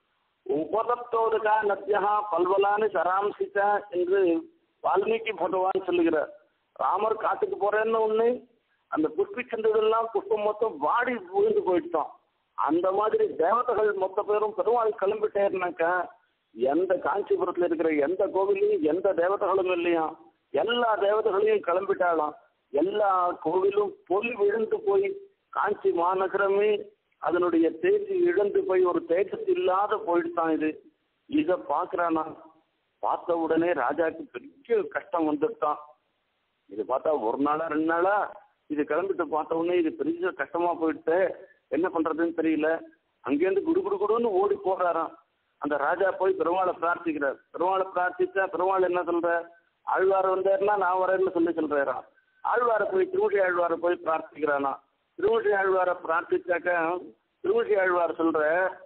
உபதத்தோதகா நத்தியா பல்வலானு சராம்சிச்ச என்று வால்மீகி பகவான் சொல்லுகிறார். ராமர் காட்டுக்கு போறேன்னு ஒண்ணு அந்த புஷ்பிச்சந்ததெல்லாம் புஷ்பம் மொத்தம் வாடி விழுந்து போயிட்டோம். அந்த மாதிரி தேவதைகள் மொத்த பேரும் பெருமாள் கிளம்பிட்டேருனாக்கா எந்த காஞ்சிபுரத்துல இருக்கிற எந்த கோவிலையும் எந்த தேவதைகளும் இல்லையா, எல்லா தேவதைகளையும் கிளம்பிட்டாலும் எல்லா கோவிலும் பொலி விழுந்து போய் காஞ்சி மாநகரமே அதனுடைய தேசி இழந்து போய் ஒரு தேஜஸ் இல்லாத போயிடுதான். இது இதை பாக்குறானா, பார்த்த உடனே ராஜாக்கு பெரிய கஷ்டம் வந்துட்டான். இது பார்த்தா ஒரு நாளா ரெண்டு நாளா இது கிளம்பிட்டு பார்த்த உடனே இது பெரிய கஷ்டமா போயிட்டு என்ன பண்றதுன்னு தெரியல. அங்கேருந்து குடு குடு குடுன்னு ஓடி போடுறாராம். அந்த ராஜா போய் பெருமாளை பிரார்த்திக்கிறார். பெருமாளை பிரார்த்திச்சா பெருமாள் என்ன சொல்ற, ஆழ்வார் வந்தாருன்னா நான் வரேன்னு சொல்லி சொல்றாராம். ஆழ்வாரை போய் திருமிசை ஆழ்வாரை போய் பிரார்த்திக்கிறானா. திருமிசை ஆழ்வாரை பிரார்த்திச்சாக்க திருமிசை ஆழ்வார் சொல்ற,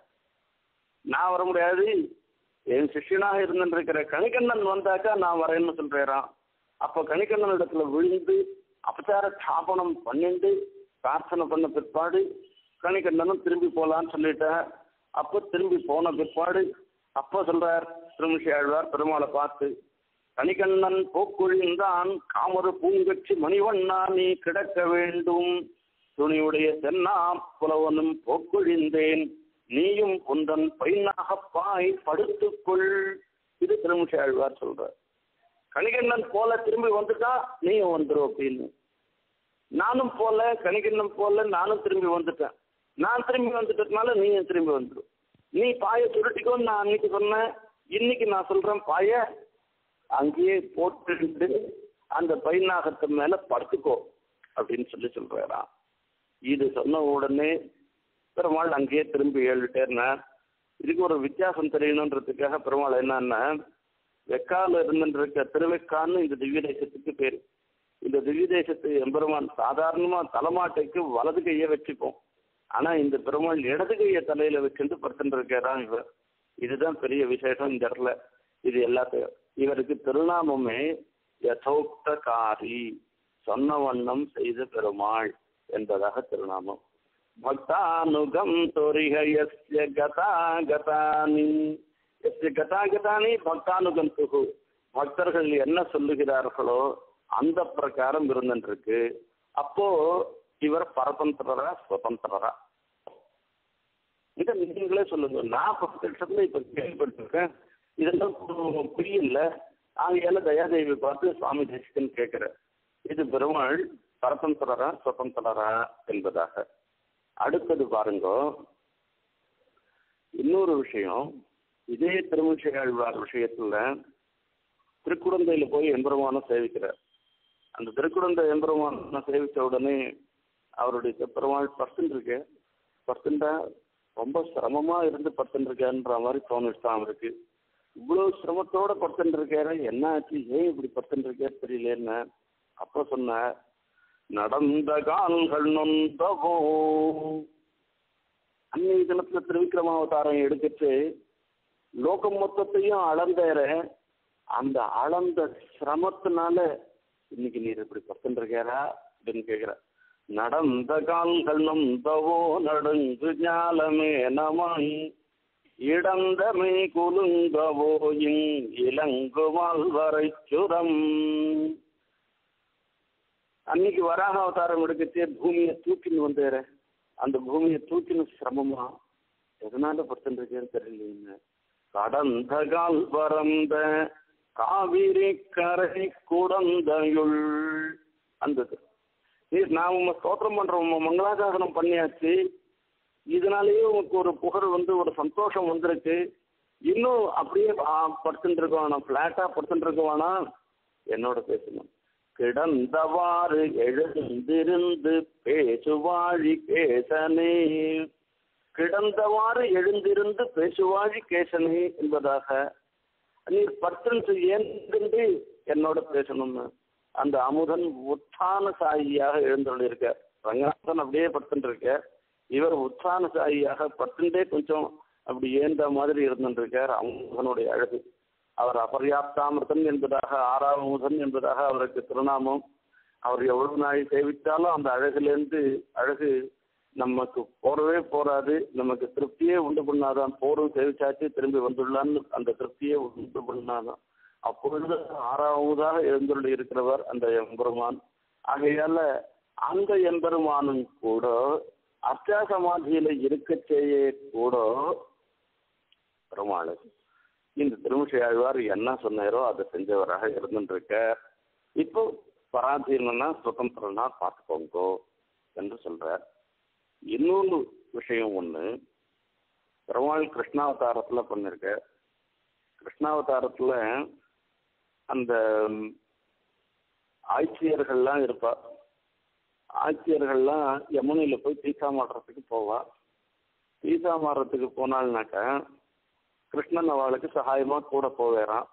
நான் வர முடியாது, என் சிஷ்யனாக இருந்திருக்கிற கணிகண்ணன் வந்தாக்கா நான் வரேன்னு சொல்றாராம். அப்போ கணிகண்ணன் இடத்துல விழுந்து அபச்சார ஸ்தாபனம் பண்ணிட்டு பிரார்த்தனை பண்ண பிற்பாடு கணிகண்ணனும் திரும்பி போலான்னு சொல்லிட்டார். அப்போ திரும்பி போன பிற்பாடு அப்போ சொல்றார் திருமிசை ஆழ்வார் பெருமாளை பார்த்து, கணிகண்ணன் போக்குழிந்தான் காமரு பூங்கட்சி மணிவண்ணா நீ கிடக்க வேண்டும், துணியுடைய சென்னா புலவனும் போக்குழிந்தேன், நீயும் உந்தன் பையனாக பாய் படுத்துக்கொள் இது திருமிஷை ஆழ்வார் சொல்றார். கணிகண்ணன் போல திரும்பி வந்துட்டா நீயும் வந்துடும் அப்படின்னு. நானும் போல கணிகண்ணன் போல நானும் திரும்பி வந்துட்டேன். நான் திரும்பி வந்துட்டதுனால நீயும் திரும்பி வந்துடும். நீ பாய சுருட்டிக்கோன்னு நான் அன்னைக்கு சொன்னேன். இன்னைக்கு நான் சொல்றேன், பாய அங்கேயே போட்டு அந்த பைநாகத்து மேல படுத்துக்கோ அப்படின்னு சொல்லி சொல்றாரா. இது சொன்ன உடனே பெருமாள் அங்கேயே திரும்பி ஏழுட்டேன்னா, இதுக்கு ஒரு வித்தியாசம் தெரியணுன்றதுக்காக பெருமாள் என்னன்னா, வெக்கால இருந்துருக்க திருவெக்கான்னு இந்த திவ்ய தேசத்துக்கு பேரு. இந்த திவ்ய தேசத்து எம்பெருமான் சாதாரணமா தலைமாட்டைக்கு வலது கையை வச்சுப்போம். ஆனா இந்த பெருமாள் இடது கையை தலையில வச்சுட்டு படுத்துட்டு இருக்காரான் இவர். இதுதான் பெரிய விசேஷம் இந்த இடத்துல. இது எல்லாத்தையும் இவருக்கு திருநாமமே யதோக்தகாரி, சொன்ன வண்ணம் செய்த பெருமாள் என்பதாக திருநாமம். பக்தானுகம் தொரிகயஸ்ய கதாகதானி, எஸ்ய கதாகதானி பக்தானுகம் துகு, பக்தர்கள் என்ன சொல்லுகிறார்களோ அந்த பிரகாரம் இருந்துருக்கு. அப்போ இவர் பரதந்திரரா சுதந்திரரா? இதை நீங்களே சொல்லுங்க. நான் பத்து லட்சத்துல இப்ப கேள்விப்பட்டிருக்கேன், இதெல்லாம் புரியல. ஆகையால தயாதேவி பார்த்து சுவாமி தேசிகன் கேட்கிற, இது பெருமாள் பரதந்திரரா சுதந்திரரா என்பதாக. அடுத்தது பாருங்க, இன்னொரு விஷயம். இதே திருமிஷை ஆழ்வார் விஷயத்துல திருக்குடந்தையில போய் எம்பெருமான சேவிக்கிறார். அந்த திருக்குடந்தை எம்பெருமான சேவிச்ச உடனே அவருடைய பெருமாள் பர்சன்ட் இருக்கு, பர்சன்டா ரொம்ப சிரமமா இருந்து பர்சன்ட் இருக்கேன்ற மாதிரி தோணிச்சுதான் அவருக்கு. இவ்வளவு சிரமத்தோட பர்சன்ட் இருக்காரு, என்ன ஆச்சு, ஏன் இப்படி பர்சன்ட் இருக்கே தெரியலன்னு. அப்ப சொன்ன, நடந்த கால்கள் நொந்தவோ, அன்னைய தினத்துல திருவிக்கிரமாவதாரம் எடுத்துட்டு லோகம் மொத்தத்தையும் அளந்தேற, அந்த அளந்த சிரமத்தினால இன்னைக்கு நீர் இப்படி பர்சன்ட் இருக்காரா அப்படின்னு கேட்கிற. நடந்த கால்கள் நொந்தவோ நடுங்கு ஞாலமே நமாய், இடந்தமே குலுங்கவோ இங் இளங்குமால் வரை சுரம். அன்னைக்கு வராக அவதாரம் எடுக்கச்சே பூமியை தூக்கின்னு வந்தேற, அந்த பூமியை தூக்கின்னு சிரமமா எதனால பர்சன்ட் இருக்கேன்னு தெரியல. கடந்த கால் பரந்த காவிரி கரை குடந்தையுள், அந்த நான் உங்க ஸ்தோத்திரம் பண்றோம், மங்களாசாசனம் பண்ணியாச்சு, இதனாலேயே உங்களுக்கு ஒரு புகழ் வந்து ஒரு சந்தோஷம் வந்திருக்கு. இன்னும் அப்படியே படுத்துட்டு இருக்க வேணாம், பிளாட்டா படுத்துட்டு இருக்க வேணாம், என்னோட பேசணும். கிடந்தவாறு எழுந்திருந்து பேசுவாழி கேசனே, கிடந்தவாறு எழுந்திருந்து பேசுவாழி கேசனே என்பதாக நீர் பர்சன்ட் ஏன் என்னோட பேசணும்னு. அந்த அமுதன் உத்தான சாயியாக எழுந்துள்ளிருக்க, ரங்கநாதன் அப்படியே படுத்துட்டு இருக்க, இவர் உத்தான சாயியாக படுத்துட்டே கொஞ்சம் அப்படி ஏந்த மாதிரி இருந்துருக்கார். அமுதனுடைய அழகு, அவர் அபர்யாப்தாமிருதன் என்பதாக, ஆறாவமுதன் என்பதாக அவருக்கு திருநாமம். அவர் எவ்வளவு நாள் சேவித்தாலும் அந்த அழகுலேருந்து அழகு நமக்கு போறவே போறாது, நமக்கு திருப்தியே உண்டு பண்ணாதான். போரும் சேவிச்சாச்சு திரும்பி வந்துள்ளான்னு அந்த திருப்தியே உண்டு பண்ணாதான். அப்பொழுது ஆறாவதாக எழுந்துள்ள இருக்கிறவர் அந்த எம்பெருமான். ஆகையால அந்த எம்பெருமானும் கூட அர்ச்சா சமாதியில இருக்கச்சேயே கூட பெருமாள் இந்த திருமிஷை ஆழ்வார் என்ன சொன்னாரோ அதை செஞ்சவராக இருந்துருக்க. இப்போ பராதீனா சுதந்திரனா பார்த்துக்கோங்கோ என்று சொல்றார். இன்னொன்று விஷயம் ஒண்ணு, பெருமாள் கிருஷ்ணாவதாரத்துல பண்ணிருக்க. கிருஷ்ணாவதாரத்துல அந்த ஆட்சியர்கள்லாம் இருப்பா. ஆட்சியர்கள்லாம் யமுனையில போய் தீசா மாடுறதுக்கு போவா. தீசா மாடுறதுக்கு போனாள்னாக்கா கிருஷ்ணன் அவளுக்கு சகாயமா கூட போவேறான்.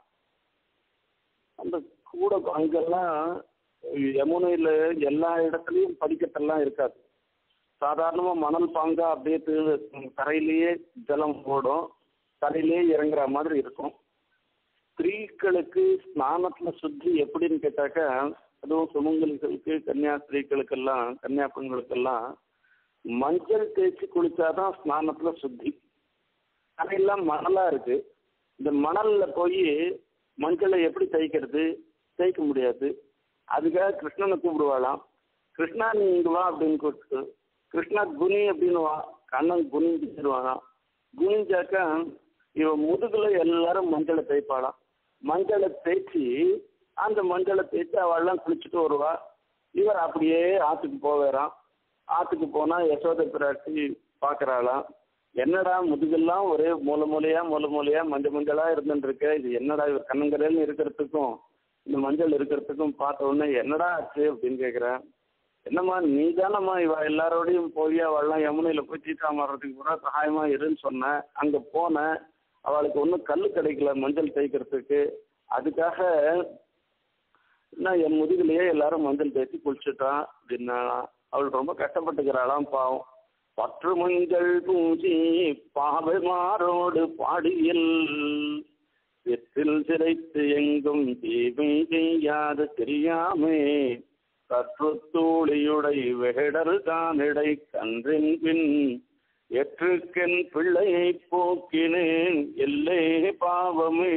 அந்த கூட அங்கெல்லாம் யமுனையில எல்லா இடத்துலையும் படிக்கட்டெல்லாம் இருக்காது. சாதாரணமா மணல் பாங்கா அப்படியே கரையிலேயே ஜலம் ஓடும், கரையிலேயே இறங்குற மாதிரி இருக்கும். ஸ்திரீகளுக்கு ஸ்நானத்துல சுத்தி எப்படின்னு கேட்டாக்கா, அதுவும் சுமங்கலிகளுக்கு கன்னியாஸ்திரீகளுக்கெல்லாம் கன்னியா பெண்களுக்கெல்லாம் மஞ்சள் தேய்ச்சி குளிச்சாதான் ஸ்நானத்துல சுத்தி. அதெல்லாம் மணலா இருக்கு. இந்த மணல்ல போய் மஞ்சளை எப்படி தேய்க்கிறது? தேய்க்க முடியாது. அதுக்காக கிருஷ்ணனை கூப்பிடுவாளாம். கிருஷ்ணா நீ இங்க வா அப்படின்னு கூப்பிட்டு, கிருஷ்ணா குனி அப்படின்னு வா, கண்ணன் குனிஞ்சிருவானா. குனிஞ்சாக்கா இவன் முதுகுல எல்லாரும் மஞ்சளை தேய்ப்பாளாம். மஞ்சளை தேய்ச்சி அந்த மஞ்சளை தேய்ச்சி அவள்லாம் குளிச்சுட்டு வருவா. இவர் அப்படியே ஆற்றுக்கு போவேறான். ஆற்றுக்கு போனால் யசோதை பிராட்டி பார்க்குறாளாம். என்னடா முதுகெல்லாம் ஒரே மூல மூலையா மூல மூலையா மஞ்சள் மஞ்சளாக இருந்துருக்கு, இது என்னடா இவர் கண்ணங்கரையில்னு இருக்கிறதுக்கும் இந்த மஞ்சள் இருக்கிறதுக்கும் பார்த்த உடனே என்னடா ஆச்சு அப்படின்னு கேட்குறேன். என்னம்மா நீ தானம்மா இவ எல்லாரோடையும் போய் அவள்லாம் யமுனையில் போய் சீட்டா மாறுறதுக்கு கூட சகாயமாக இருன்னு சொன்னேன். அங்கே போனேன், அவளுக்கு ஒன்றும் கல் கிடைக்கல மஞ்சள் தேய்க்கிறதுக்கு. அதுக்காக நான் என் முதுகிலேயே எல்லாரும் மஞ்சள் தேய்ச்சி குளிச்சுட்டான் அப்படின்னா அவள் ரொம்ப கஷ்டப்பட்டுக்கிறாளாம் பாவம். பற்று மஞ்சள் பூஜி பாவை மாறோடு பாடியில் எத்தில் சிறைத்து எங்கும் தீமை செய்யாது தெரியாமே கற்று தூளியுடை வேடர் கானிடை கன்றின் பின் எற்றுக்கென் பிள்ளையை போக்கினேன் எல்லே பாவமே.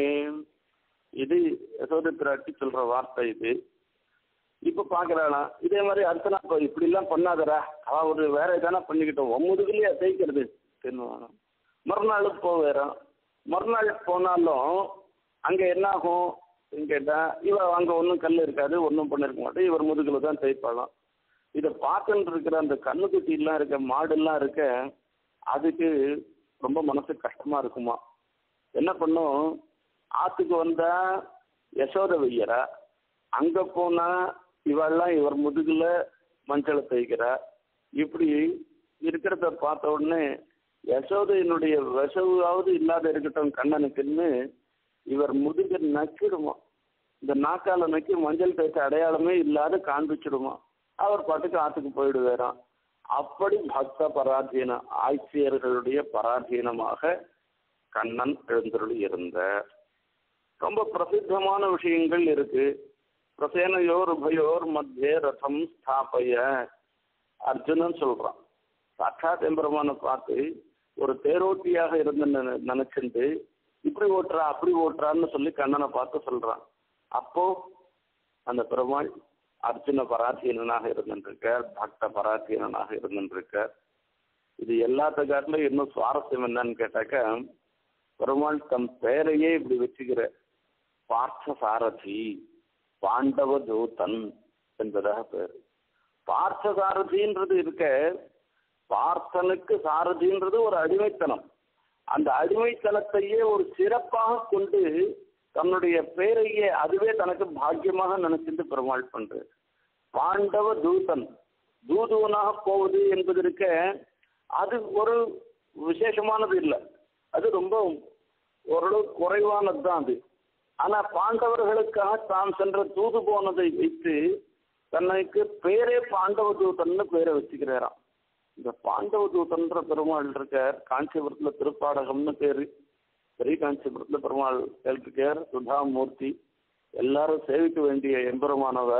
இது யசோதை பிராட்டி சொல்ற வார்த்தை. இது இப்ப பாக்குறாளாம். இதே மாதிரி அடுத்த நாள் இப்படி எல்லாம் பண்ணாதரா, அவ ஒரு வேற எதானா பண்ணிக்கிட்டோம் ஒம்பதுக்குள்ளேயே தேய்க்கிறது தென்னுவாங்க. மறுநாள் போவேறான். மறுநாள் போனாலும் அங்க என்ன ஆகும் கேட்டா இவ அங்க ஒன்றும் கல் இருக்காது, ஒன்றும் பண்ணிருக்க மாட்டேன், இவர் முதுகுல தான் தேய்ப்பாளாம். இதை பார்த்துட்டு இருக்கிற அந்த கண்ணுக்குட்டி எல்லாம் இருக்க மாடுலாம் இருக்க அதுக்கு ரொம்ப மனசு கஷ்டமா இருக்குமா. என்ன பண்ணும், ஆற்றுக்கு வந்தா யசோதை வெய்யரா, அங்கே போனால் இவெல்லாம் இவர் முதுகில் மஞ்சளை தேய்க்கிறா. இப்படி இருக்கிறத பார்த்த உடனே யசோதையினுடைய விஷவாவது இல்லாத இருக்கட்டும் கண்ணனுக்குன்னு இவர் முதுக நக்கிடுமா. இந்த நாக்கால நக்கி மஞ்சள் தேய்ச்ச அடையாளமே இல்லாத காண்பிச்சிடுமா. அவர் பாட்டுக்கு ஆற்றுக்கு போயிடுவாராம். அப்படி பக்த பராதீன ஆட்சியர்களுடைய பராதீனமாக கண்ணன் எழுந்தருளி இருந்தார். ரொம்ப பிரசித்தமான விஷயங்கள் இருக்கு. பிரசேனையோர் உபயோர் மத்திய ரதம் ஸ்தாபய அர்ஜுனன் சொல்றான். சாட்சாத் எம்பெருமானை பார்த்து ஒரு தேரோட்டியாக இருந்து நினைச்சுட்டு இப்படி ஓட்டுறா அப்படி ஓட்டுறான்னு சொல்லி கண்ணனை பார்த்து சொல்றான். அப்போ அந்த பெருமாள் அர்ஜுன பராதீனனாக இருந்துருக்கார், பக்த பராதீனனாக இருந்துருக்கார். இது எல்லாத்த காட்டிலும் இன்னும் சுவாரஸ்யம் என்னன்னு கேட்டாக்க பெருமாள் தம் பெயரையே இப்படி வச்சுக்கிற பார்த்த சாரதி பாண்டவ தூதன் என்பதாக பேர். பார்த்த சாரதின்றது இருக்க, பார்த்தனுக்கு சாரதின்றது ஒரு அடிமைத்தனம். அந்த அடிமைத்தனத்தையே ஒரு சிறப்பாக கொண்டு தன்னுடைய பெயரையே அதுவே தனக்கு பாக்கியமாக நினைச்சிட்டு பெருமாள் பண்ற பாண்டவ தூதன். தூதுவனாக போவது என்பது இருக்க அது ஒரு விசேஷமானது இல்லை, அது ரொம்ப ஓரளவு குறைவானது தான் அது. ஆனா பாண்டவர்களுக்காக தான் சென்ற தூது போனதை வைத்து தன்னைக்கு பேரே பாண்டவ தூதன்னு பேரை வச்சுக்கிறாராம். இந்த பாண்டவ தூதன்ற பெருமாள் இருக்க காஞ்சிபுரத்துல திருப்பாடகம்னு பேரு. பெரிய காஞ்சிபுரத்துல பெருமாள் கேள்விக்கார் சுதாமூர்த்தி எல்லாரும் சேவிக்க வேண்டிய எம்பெருமானவ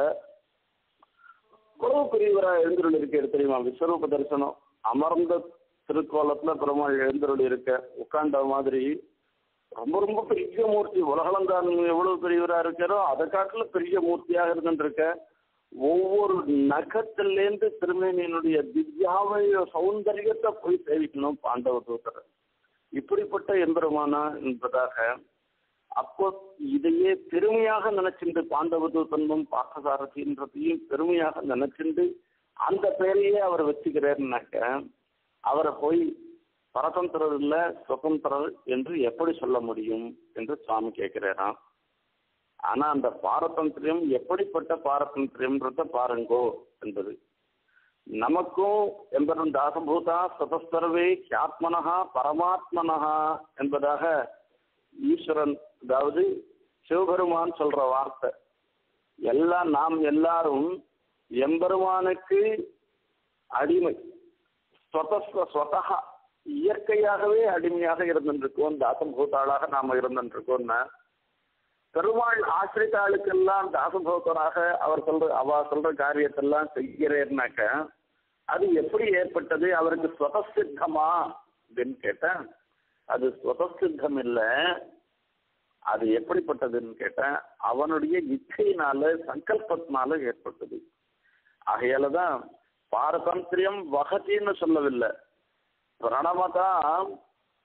உறவு பெரியவரா எழுந்தருள் இருக்க தெரியுமா. விஸ்வரூப தரிசனம் அமர்ந்த திருக்கோலத்துல பெருமாள் எழுந்தருள் இருக்க உட்காண்ட மாதிரி ரொம்ப ரொம்ப பெரிய மூர்த்தி. உலகளந்தான் எவ்வளவு பெரியவரா இருக்காரோ அதை காட்டுல பெரிய மூர்த்தியாக இருந்துருக்க. ஒவ்வொரு நகத்திலேருந்து திருமேனியினுடைய திவ்யாவைய சௌந்தரியத்தை போய் சேவிக்கணும் பாண்டவ தூதர். இப்படிப்பட்ட எம்பெருமானா என்பதாக அப்போ இதையே பெருமையாக நினைச்சிருந்து பாண்டவ தூதனும் பார்த்தசாரதின்றதையும் பெருமையாக நினைச்சிருந்து அந்த பெயரையே அவர் வச்சுக்கிறாருனாக்க அவரை போய் பரதந்திரர் இல்ல சுதந்திரர் என்று எப்படி சொல்ல முடியும் என்று சுவாமி கேட்கிறாராம். ஆனா அந்த பாரதந்திரியம் எப்படிப்பட்ட பாரதந்திரியம்ன்றத பாருங்கோ என்பது நமக்கும் எம்பெரும் தாசபூதா சதஸ்தர்வே ஹியாத்மனஹா பரமாத்மனஹா என்பதாக ஈஸ்வரன் அதாவது சிவபெருமான் சொல்ற வார்த்தை. எல்லாம் நாம் எல்லாரும் எம்பெருமானுக்கு அடிமை, ஸ்வதா இயற்கையாகவே அடிமையாக இருந்துருக்கோம், தாசபூதாளாக நாம இருந்துருக்கோம்னா பெருமாள் ஆசிரித்தாளுக்கெல்லாம் தாசபோதராக அவர் சொல்ற அவ சொல்ற காரியத்தெல்லாம் செய்கிறேன்னாக்க அது எப்படி ஏற்பட்டது, அவருக்கு ஸ்வதசித்தமா அப்படின்னு கேட்டேன். அது ஸ்வதசித்தம் இல்லை, அது எப்படிப்பட்டதுன்னு கேட்டேன் அவனுடைய இச்சையினால சங்கல்பத்தினால ஏற்பட்டது. ஆகையாலதான் பாரதந்திரியம் வகத்தின்னு சொல்லவில்லை, பிரணவதான்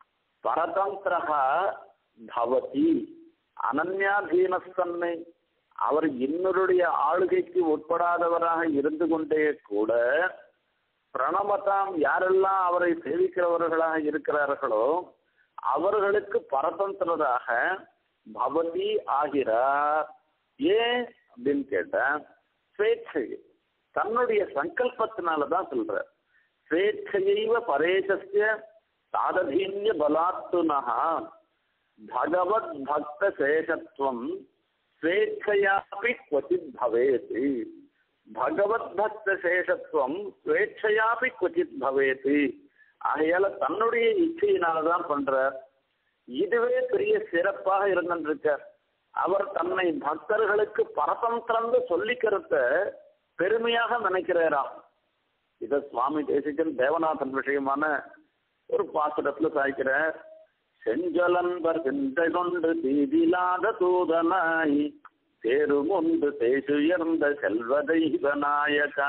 பரதந்திரா பவதி அனன்யாதீனஸ்தன்மை அவர் இன்னொருடைய ஆளுகைக்கு உட்படாதவராக இருந்து கொண்டே கூட பிரணமதாம் யாரெல்லாம் அவரை சேவிக்கிறவர்களாக இருக்கிறார்களோ அவர்களுக்கு பரதந்திரராக பவதி ஆகிறார். ஏன் அப்படின்னு கேட்டா ஸ்வேட்சை தன்னுடைய சங்கல்பத்தினாலதான் சொல்ற. ஸ்வேட்சையைவ பரேசஸ்ய சாததீன்ய பலாத்துனஹ பகவத் பக்த சேஷத்துவம் ஸ்வேட்சையாபி क्वचित् भवेत्. பகவத் பக்த சேஷத்துவம் ஸ்வேட்சையாபி क्वचित् भवेत्. ஆகையால தன்னுடைய இச்சையினாலதான் பண்றார். இதுவே பெரிய சிறப்பாக இருந்திருக்கார். அவர் தன்னை பக்தர்களுக்கு பரதந்திரந்து சொல்லிக்கிறத பெருமையாக நினைக்கிறாராம். இத சுவாமி தேசிகன் தேவநாதன் விஷயமான ஒரு பாசுரத்துல சாய்க்கிறார். செஞ்சலன்பர் சிந்தை கொண்டு தீதிலாத தூதனாய் தேருமுண்டு தேசுயர்ந்த செல்வ தெய்வநாயகா.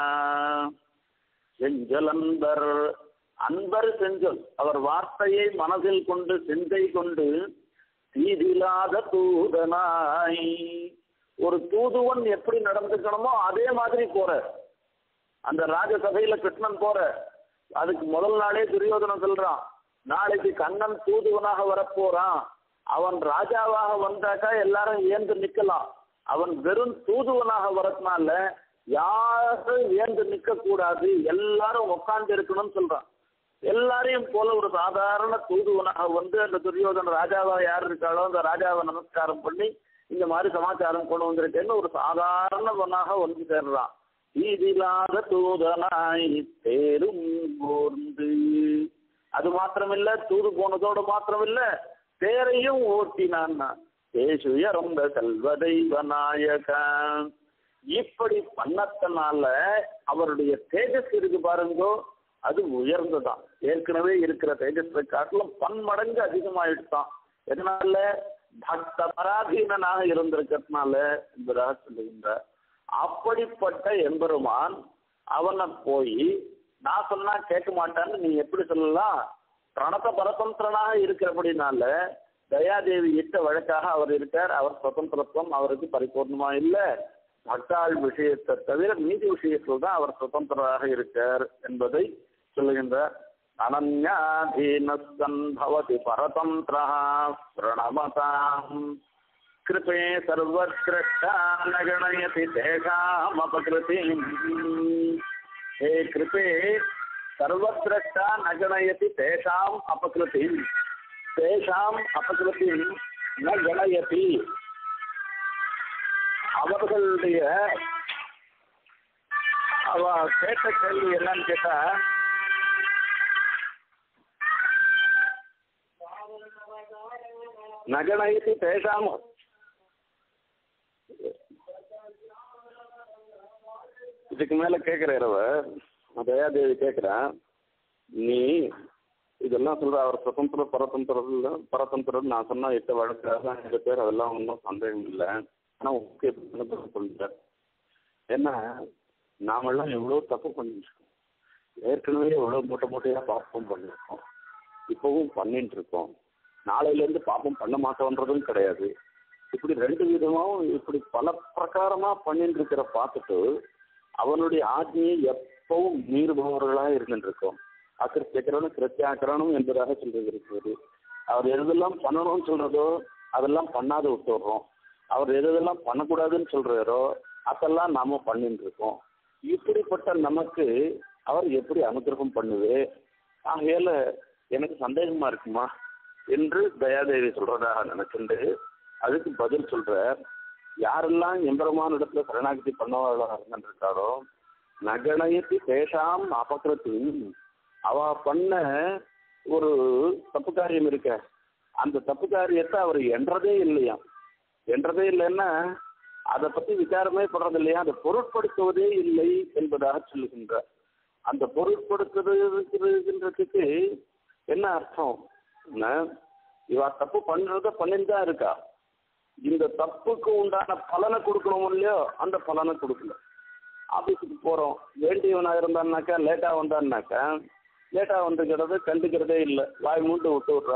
செஞ்சலன்பர் அன்பர் செஞ்சொல் அவர் வார்த்தையை மனதில் கொண்டு சிந்தை கொண்டு தீதிலாத தூதனாய் ஒரு தூதுவன் எப்படி நடந்துக்கணுமோ அதே மாதிரி போற. அந்த ராஜசபையில கிருஷ்ணன் போற அதுக்கு முதல் நாளே துரியோதனன் சொல்றான், நாளைக்கு கண்ணன் தூதுவனாக வரப்போறான், அவன் ராஜாவாக வந்தாக்கா எல்லாரும் ஏந்து நிக்கலாம், அவன் வெறும் தூதுவனாக வரதுனால யாரும் ஏந்து நிக்க கூடாது, எல்லாரும் உட்கார்ந்து இருக்கணும்னு சொல்றான். எல்லாரையும் போல ஒரு சாதாரண தூதுவனாக வந்து அந்த துரியோதன ராஜாவா யார் இருக்காளோ அந்த ராஜாவை நமஸ்காரம் பண்ணி இந்த மாதிரி சமாச்சாரம் கொண்டு வந்திருக்கேன்னு ஒரு சாதாரணவனாக வந்து சேர்றான். ஈதிலாத தூதனாய் தேரும் போர்ந்து அது மாத்திரமில்ல, தூது போனதோடு மாத்திரமில்ல தேரையும் ஓட்டினான். தேசுயர்ந்த செல்வ தெய்வநாயகன். இப்படி பண்ணத்தினால அவருடைய தேஜஸ் இருக்கு பாருங்கோ, அது உயர்ந்துதான். ஏற்கனவே இருக்கிற தேஜஸை காட்டிலும் பன்மடங்கு அதிகமாயிடுதான். எதனால? பக்த பராதீனனாக இருந்திருக்கிறதுனால என்பதாக சொல்லுகின்றார். அப்படிப்பட்ட எம்பெருமான் அவனை போய் நான் சொன்னா கேட்க மாட்டான்னு நீ எப்படி சொல்லலாம்? பிரணத பரதந்திரனாக இருக்கிறபடினால தயாதேவி இட்ட வழக்காக அவர் இருக்கார். அவர் சுதந்திரத்துவம் அவருக்கு பரிபூர்ணமா இல்லை. பக்தாள் விஷயத்தை தவிர மீதி விஷயத்தில் தான் அவர் சுதந்திரராக இருக்கார் என்பதை சொல்லுகின்றார். அனன்யாதீனஸ்தன் பவதி பரதந்திரா பிரணமதாம் கிருபே சர்வத்ரஷ்டா ந கணயதி தேஷாம் அபகிருதிம். ஹே கிருபே சர்வத்ரஷ்டா ந கணயதி தேஷாம் அபகிருதிம். தேஷாம் அபகிருதிம் ந கணயதி. அவர்களுடைய அவ கேட்ட கேள்வி என்னன்னு கேட்டா, நகனயத்தி தேஷாம் இதுக்கு மேல கேட்கிறவ தயாதேவி கேட்கிறேன், நீ இதெல்லாம் சொல்ற அவர் சுதந்திர பரதந்திரம் பரதந்திரம் நான் சொன்னா எட்ட வழக்காக எங்க பேர் அதெல்லாம் ஒன்றும் சந்தேகம் இல்லை. ஆனா ஓகே சொல்ற ஏன்னா நாமெல்லாம் எவ்வளோ தப்பு பண்ணிருக்கோம். ஏற்கனவே எவ்வளோ மூட்டை மூட்டையா பாப்பம் பண்ணிருக்கோம், இப்பவும் பண்ணிட்டு இருக்கோம். நாளையிலேருந்து பாப்பம் பண்ண மாட்டோன்றதும் கிடையாது. இப்படி ரெண்டு விதமாகவும் இப்படி பல பிரகாரமா பண்ணிட்டு இருக்கிற பார்த்துட்டு அவனுடைய ஆజ్ఞையை எப்பவும் மீறுபவர்களாக இருந்துட்டு இருக்கோம். அக்கிருத்தியக்கரணும் கிருத்தியாக்கரணும் என்பதாக சொல்றது இருக்கிறது. அவர் எதெல்லாம் பண்ணணும்னு சொல்றதோ அதெல்லாம் பண்ணாத விட்டுடுறோம். அவர் எதெல்லாம் பண்ணக்கூடாதுன்னு சொல்றாரோ அதெல்லாம் நாம பண்ணிட்டு இருக்கோம். இப்படிப்பட்ட நமக்கு அவர் எப்படி அனுகிரகம் பண்ணுவே? ஆகையால எனக்கு சந்தேகமா இருக்குமா என்று தயாதேவி சொல்றதாக நினைச்சுண்டு அதுக்கு பதில் சொல்ற, யாரெல்லாம் எம்பெருமான இடத்துல சரணாகதி பண்ணவர்களாக இருந்திருக்காரோ நகனயத்தி தேஷாம் அபகிருதி. அவ பண்ண ஒரு தப்பு காரியம் இருக்க, அந்த தப்பு காரியத்தை அவர் என்றதே இல்லையா. என்றதே இல்லைன்னா அதை பத்தி விசாரமே படுறது இல்லையா, அதை பொருட்படுத்துவதே இல்லை என்பதாக சொல்லுகின்றார். அந்த பொருட்படுத்துறதுன்றதுக்கு என்ன அர்த்தம்? இவ தப்பு பண்றத பண்ணிட்டு தான் இருக்கா. இந்த தப்புக்கு உண்டான பலனை கொடுக்கணும் இல்லையோ, அந்த பலனை கொடுக்கல. ஆபீஸுக்கு போறோம், வேண்டியவனா இருந்தான்னாக்கா லேட்டா வந்தான்னாக்கா லேட்டா வந்துக்கிறது கண்டுக்கிறதே இல்லை, வாய் மூட்டு விட்டு விட்றா.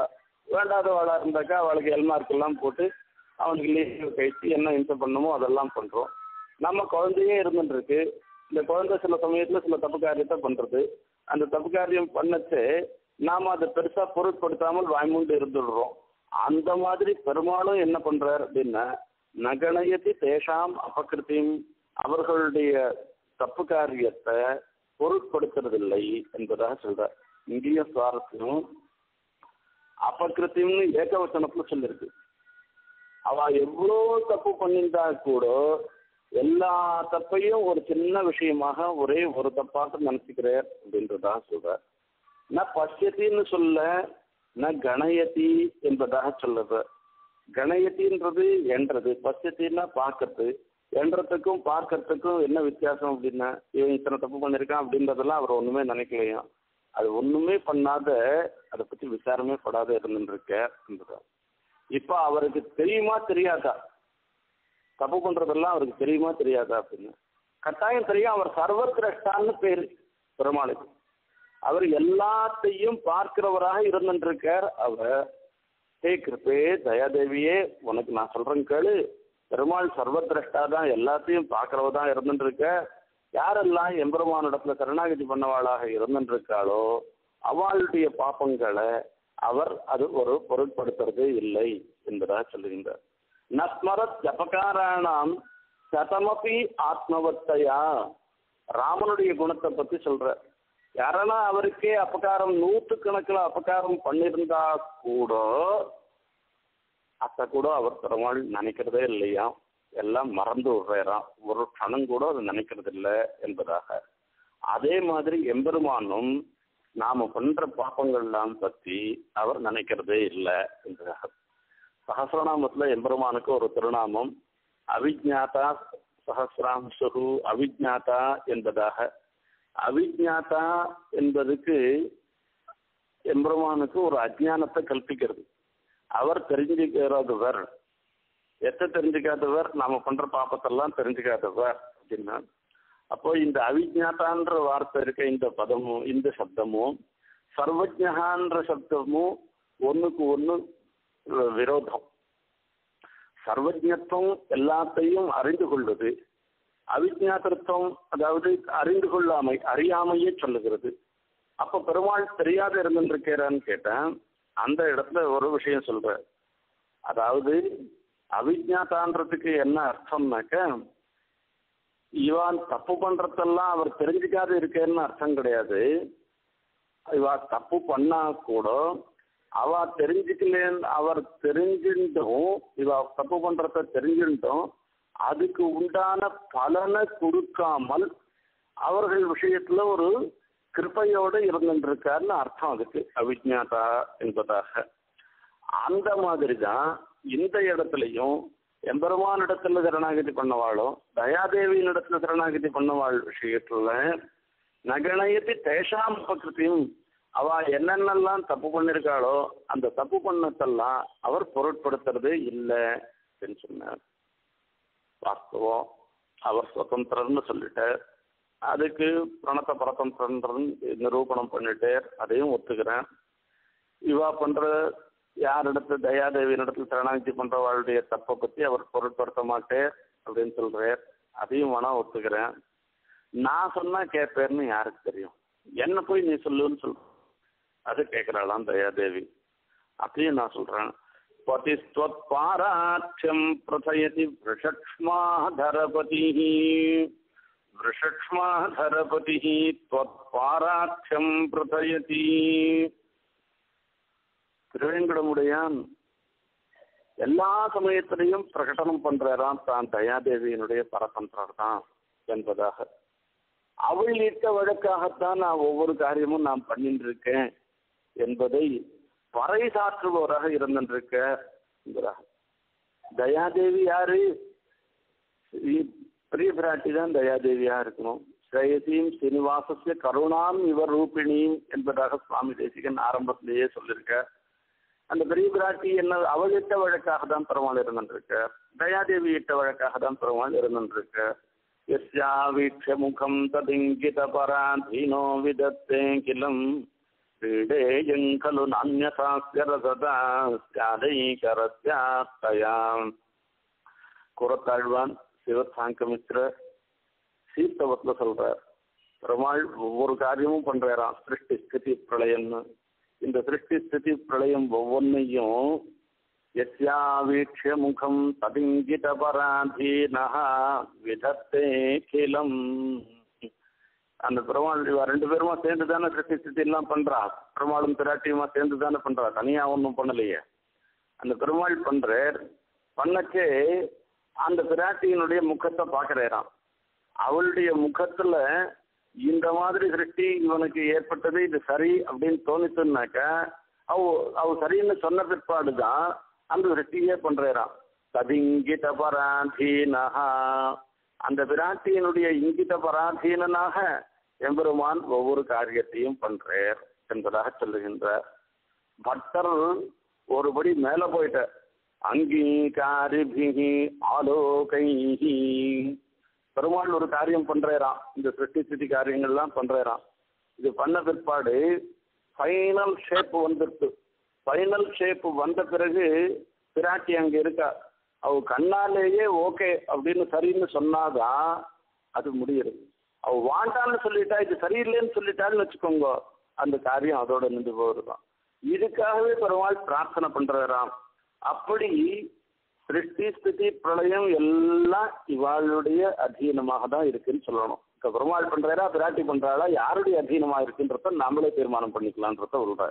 வேண்டாதவாளா இருந்தாக்கா அவளுக்கு எல்மார்க்கெல்லாம் போட்டு அவனுக்கு லீவ் கழித்து என்ன இன்சம் பண்ணணுமோ அதெல்லாம் பண்ணுறோம். நம்ம குழந்தையே இருந்துருக்கு, இந்த குழந்தை சில சமயத்தில் சில தப்பு காரியத்தை பண்ணுறது, அந்த தப்பு காரியம் பண்ணச்சு நாம் அதை பெருசாக பொருட்படுத்தாமல் வாய்மூண்டு இருந்துடுறோம். அந்த மாதிரி பெருமாளும் என்ன பண்ணுறார் அப்படின்னா, நகணயத்தி தேஷாம் அபகிருத்தியும், அவர்களுடைய தப்பு காரியத்தை பொருட்படுத்துறதில்லை என்பதாக சொல்கிறார். இங்கேயும் சுவாரஸ்யம், அபகிருத்தியம்னு ஏகவச்சனத்தில் சொல்லியிருக்கு. அவள் எவ்வளோ தப்பு பண்ணியிருந்தா கூட எல்லா தப்பையும் ஒரு சின்ன விஷயமாக ஒரே ஒரு தப்பாக நினச்சிக்கிறார் அப்படின்றதா சொல்கிறார். நான் பஷ்யத்தின்னு சொல்ல, நான் கணயத்தி என்பதாக சொல்லுற. கணயத்தின்றது என்றது, பஷ்யத்தின்னா பார்க்கறது. என்றதுக்கும் பார்க்கறதுக்கும் என்ன வித்தியாசம் அப்படின்னா, இவன் இத்தனை தப்பு பண்ணியிருக்கான் அப்படின்றதெல்லாம் அவர் ஒன்றுமே நினைக்கலையாம். அது ஒன்றுமே பண்ணாத, அதை பற்றி விசாரமே படாத இருந்துருக்க என்றார். இப்போ அவருக்கு தெரியுமா தெரியாதா, தப்பு பண்ணுறதெல்லாம் அவருக்கு தெரியுமா தெரியாதா அப்படின்னு? கட்டாயம் தெரியும். அவர் சர்வதிரஷ்டான்னு பேர் பெருமாளுக்கு. அவர் எல்லாத்தையும் பார்க்கிறவராக இருந்துருக்கார். அவர் ஹே கிருப்பே தயாதேவியே, உனக்கு நான் சொல்கிறேன் கேளு, பெருமாள் சர்வதிரஷ்டா தான், எல்லாத்தையும் பார்க்கிறவ தான் இருந்துருக்க. யாரெல்லாம் எம்பெருமானிடத்துல கருணாகதி பண்ணவாளாக இருந்துருக்காளோ அவளுடைய பாப்பங்களை அவர் அது ஒரு பொருட்படுத்துறது இல்லை என்பதாக சொல்லுகின்றார். நஸ்மரத் அபகாராணாம் சதமபி ஆத்மவத்தையா, ராமனுடைய குணத்தை பற்றி சொல்ற. யாரெல்லாம் அவருக்கே அபகாரம் நூற்றுக்கணக்கில் அபகாரம் பண்ணியிருந்தா கூட அத்தை கூட அவர் பெருமாள் நினைக்கிறதே இல்லையா, எல்லாம் மறந்து விடுறாராம், ஒரு கணம் கூட அது நினைக்கிறது இல்லை என்பதாக. அதே மாதிரி எம்பெருமானும் நாம பண்ற பாப்பங்கள்லாம் பற்றி அவர் நினைக்கிறதே இல்லை என்பதாக. சஹசிரநாமத்துல எம்பெருமானுக்கு ஒரு திருநாமம் அவிஜ்ஞாதா சஹசிராம்சு அவிஜ்ஞாதா என்பதாக. அவிஜ்ஞாதா என்பதுக்கு எம்பெருமானுக்கு ஒரு அஜ்ஞானத்தை கல்பிக்கிறது. அவர் தெரிஞ்சுக்கிறவர், எத்த தெரிஞ்சுக்காதவர், நாம பண்ற பாப்பத்தெல்லாம் தெரிஞ்சுக்காதவர் அப்படின்னா. அப்போ இந்த அவிஜ்ஞாதான்ற வார்த்தை இருக்க இந்த பதமும் இந்த சப்தமும் சர்வஜகான்ற சப்தமும் ஒன்றுக்கு ஒன்று விரோதம். சர்வஜத்துவம் எல்லாத்தையும் அறிந்து கொள்வது, அவிஜ்ஞாத்திருத்தம் அதாவது அறிந்து கொள்ளாமை அறியாமையே சொல்லுகிறது. அப்போ பெருமாள் தெரியாத இருந்துருக்கிறான்னு கேட்டேன். அந்த இடத்துல ஒரு விஷயம் சொல்ற, அதாவது அவிஜ்ஞாதான்றதுக்கு என்ன அர்த்தம்னாக்க, இவான் தப்பு பண்றதெல்லாம் அவர் தெரிஞ்சுக்காத இருக்கேன்னு அர்த்தம் கிடையாது. இவா தப்பு பண்ணா கூட அவ தெரிஞ்சுக்கலேன்னு, அவர் தெரிஞ்சுட்டும் இவ தப்பு பண்றத தெரிஞ்சுட்டும் அதுக்கு உண்டான பலனை கொடுக்காமல் அவர்கள் விஷயத்துல ஒரு கிருப்பையோடு இருந்துருக்காருன்னு அர்த்தம் அதுக்கு அவிஜ்ஞாதா என்பதாக. அந்த மாதிரி தான் இந்த இடத்துலையும் எம்பெருமான் இடத்துல சரணாகதி பண்ணவாளும் தயாதேவியின் இடத்துல சரணாகதி பண்ணவாள் விஷயத்துல நகணயத்தி தேஷாம் உபகிருத்தியும், அவ என்னென்னலாம் தப்பு பண்ணிருக்காளோ அந்த தப்பு பண்ணத்தெல்லாம் அவர் பொருட்படுத்துறது இல்லை அப்படின்னு சொன்னார். வாஸ்தவம், அவர் சுதந்திரன்னு சொல்லிட்டார். அதுக்கு பிரணத்த பரதந்திரன் நிரூபணம் பண்ணிட்டு அதையும் ஒத்துக்கிறேன். இவா பண்ற யாரிடத்துல தயாதேவியின் இடத்துல சரணாகதி பண்றவாளுடைய தப்பை பற்றி அவர் பொருட்படுத்த மாட்டேன் அப்படின்னு சொல்றார். அதையும் வேணா ஒத்துக்கிறேன். நான் சொன்னா கேட்பேர்னு யாருக்கு தெரியும், என்ன போய் நீ சொல்லுன்னு சொல்ற, அது கேட்கிறாளாம் தயாதேவி. அதையும் நான் சொல்றேன். பதிஸ்வத்பாராட்சியம் பிரசயதி விருஷக்ஷ்மாதரபதி விருஷக்ஷ்மாதரபதி த்வத்பாராட்சியம் பிரசயதி. திருவேங்கடமுடையான் எல்லா சமயத்திலையும் பிரகடனம் பண்றாராம் தான் தயாதேவியினுடைய பரதந்திரர் தான் என்பதாக. அவள் இட்ட வழக்காகத்தான் நான் ஒவ்வொரு காரியமும் நான் பண்ணிட்டு இருக்கேன் என்பதை பறைசாற்றுபவராக இருந்திருக்க என்கிறார். தயாதேவி யாரு? பிரிய பிராட்டி தான் தயாதேவியா இருக்கணும். ஸ்ரேயசீம் சீனிவாசஸ்ய கருணாம் இவர் ரூபிணியும் என்பதாக சுவாமி தேசிகன் ஆரம்பத்திலேயே சொல்லியிருக்க. அந்த பெரிய பிராட்டி என்ன அவள் இட்ட வழக்காக தான் பெருமாள் இருந்திருக்க, தயாதேவி இட்ட வழக்காக தான் பெருமாள் இருந்திருக்க. யஸ்யா வீக்ஷ முகம் ததிங்கித பராதீனோ விதத்தே கிலம் क्रीडेयं नान्यथास्य रसदा स्यादैकरस्यात्तयाम्. கூறத்தாழ்வான் சிவசாங்கமித்ரர் சீத்தவத்துல சொல்றார், பெருமாள் ஒவ்வொரு காரியமும் பண்றாராம். சிருஷ்டி ஸ்திதி பிரளயம்னு. இந்த சிருஷ்டி ஸ்திதி பிரளயம் ஒவ்வொன்னையும் யஸ்யாவீக்ஷ்ய முகம் ததிங்கித பராதீனஹ விதத்தே கிலம். அந்த பெருமாள் ரெண்டு பேருமா சேர்ந்து தானே சிருஷ்டி ஸ்திதி எல்லாம் பண்றா. பெருமாளும் பிராட்டியுமா சேர்ந்து தானே பண்றா, தனியா ஒன்றும் பண்ணலையே. அந்த பெருமாள் பண்ற பண்ணச்சே அந்த பிராட்டியினுடைய முகத்தை பார்க்கிறாராம். அவளுடைய முகத்துல இந்த மாதிரி சிருஷ்டி இவனுக்கு ஏற்பட்டது, இது சரி அப்படின்னு தோணிச்சுன்னாக்க அவ அவ சரின்னு சொன்ன பிற்பாடுதான் அந்த சிருஷ்டியே பண்றாராம். ததிங்கித பராதீனஹா, அந்த பிராட்டியினுடைய இங்கித பராதீனனாக எம்பெருமான் ஒவ்வொரு காரியத்தையும் பண்றார் என்பதாக சொல்லுகின்றார். பட்டர் ஒருபடி மேல போயிட்ட. அங்கீகாரிபிகி ஆலோகைஹி, பெருமாள் ஒரு காரியம் பண்றாராம், இந்த சிருஷ்டி ஸ்திதி காரியங்கள்லாம் பண்றாராம். இது பண்ண பிற்பாடு ஃபைனல் ஷேப் வந்துருக்கு. ஃபைனல் ஷேப் வந்த பிறகு பிராட்டி அங்க இருக்கா. அவ கண்ணாலேயே ஓகே அப்படின்னு சரின்னு சொன்னாதான் அது முடியுது. அவ வாண்டான்னு சொல்லிட்டா, இது சரியில்லைன்னு சொல்லிட்டான்னு வச்சுக்கோங்க, அந்த காரியம் அதோட நின்று போகுதுதான். இதுக்காகவே பெருமாள் பிரார்த்தனை பண்றாராம். அப்படி சிருஷ்டி ஸ்திதி பிரளயம் எல்லாம் இவாளுடைய அதீனமாக தான் இருக்குன்னு சொல்லணும். இப்ப பெருமாள் பண்றாரா பிராட்டி பண்றாளா, யாருடைய அதீனமா இருக்குன்றத நாமளே தீர்மானம் பண்ணிக்கலான்றத சொல்ற.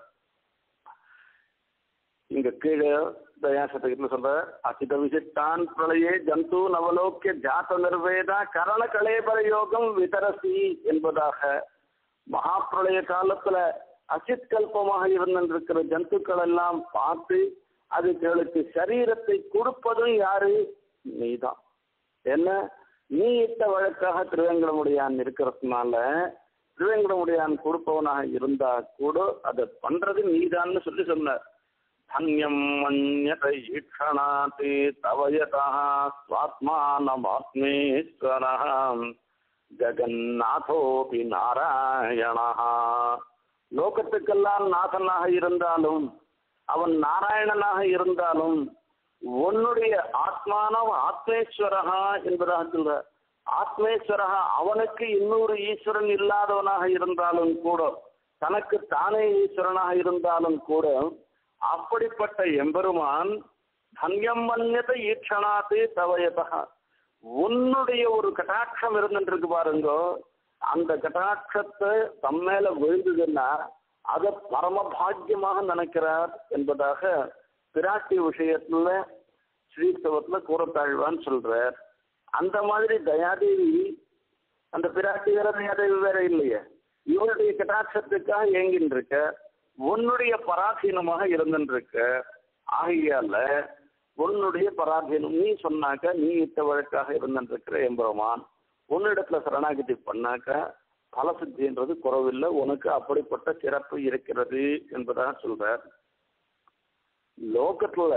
இங்க கீழே தயாசத்துக்கு சொல்ற, அசித விசிட்டான் பிரளயே ஜந்து நவலோக்கிய ஜாத நிர்வேதா கரண கலேபர யோகம் விதரசி என்பதாக மகாப்பிரளய காலத்துல அசித் கல்பமாக இருந்திருக்கிற ஜந்துக்கள் எல்லாம் பார்த்து அதுகளுக்கு சரீரத்தை கொடுப்பதும் யாரு? நீதான். என்ன, நீ இட்ட வழக்காக திருவேங்கடமுடியான் இருக்கிறதுனால திருவேங்கடமுடியான் கொடுப்பவனாக இருந்தா கூட அதை பண்றது நீதான்னு சொல்லி சொன்னார். தன்யம் மன்யதை ஈக்ஷணாதி தவயதா ஸ்வாத்மானமாத்மேஸ்வரம் ஜெகநாதோபி நாராயணா. லோகத்துக்கெல்லாம் நாதனாக இருந்தாலும் அவன் நாராயணனாக இருந்தாலும் உன்னுடைய ஆத்மானம் ஆத்மேஸ்வரகா என்பதாக சொல்ற. ஆத்மேஸ்வரகா அவனுக்கு இன்னொரு ஈஸ்வரன் இல்லாதவனாக இருந்தாலும் கூட, தனக்கு தானே ஈஸ்வரனாக இருந்தாலும் கூட, அப்படிப்பட்ட எம்பெருமான் தன்யம் மன்யத ஈக்ஷணாத்து தவயதா, உன்னுடைய ஒரு கட்டாட்சம் இருந்துருக்கு பாருங்க, அந்த கட்டாட்சத்தை தம்மேல விழுந்ததுன்னா அதை பரமபாகியமாக நினைக்கிறார் என்பதாக பிராட்டி விஷயத்துல ஸ்ரீஸ்தவத்துல கூறத்தாழ்வான்னு சொல்றார். அந்த மாதிரி தயாதேவி, அந்த பிராட்டி வேற தயாதேவி வேற இல்லையே, இவருடைய கட்டாட்சத்துக்காக ஏங்கின்னு இருக்க, உன்னுடைய பராதீனமாக இருந்துருக்க. ஆகையால உன்னுடைய பராதீனம் நீ சொன்னாக்க, நீ இட்ட வழக்காக இருந்துருக்கிற எம்பெருமான் உன்னிடத்துல சரணாகதி பண்ணாக்க பல சித்தின்றது குறவில்லை, உனக்கு அப்படிப்பட்ட சிறப்பு இருக்கிறது என்பதாக சொல்றார். லோகத்துல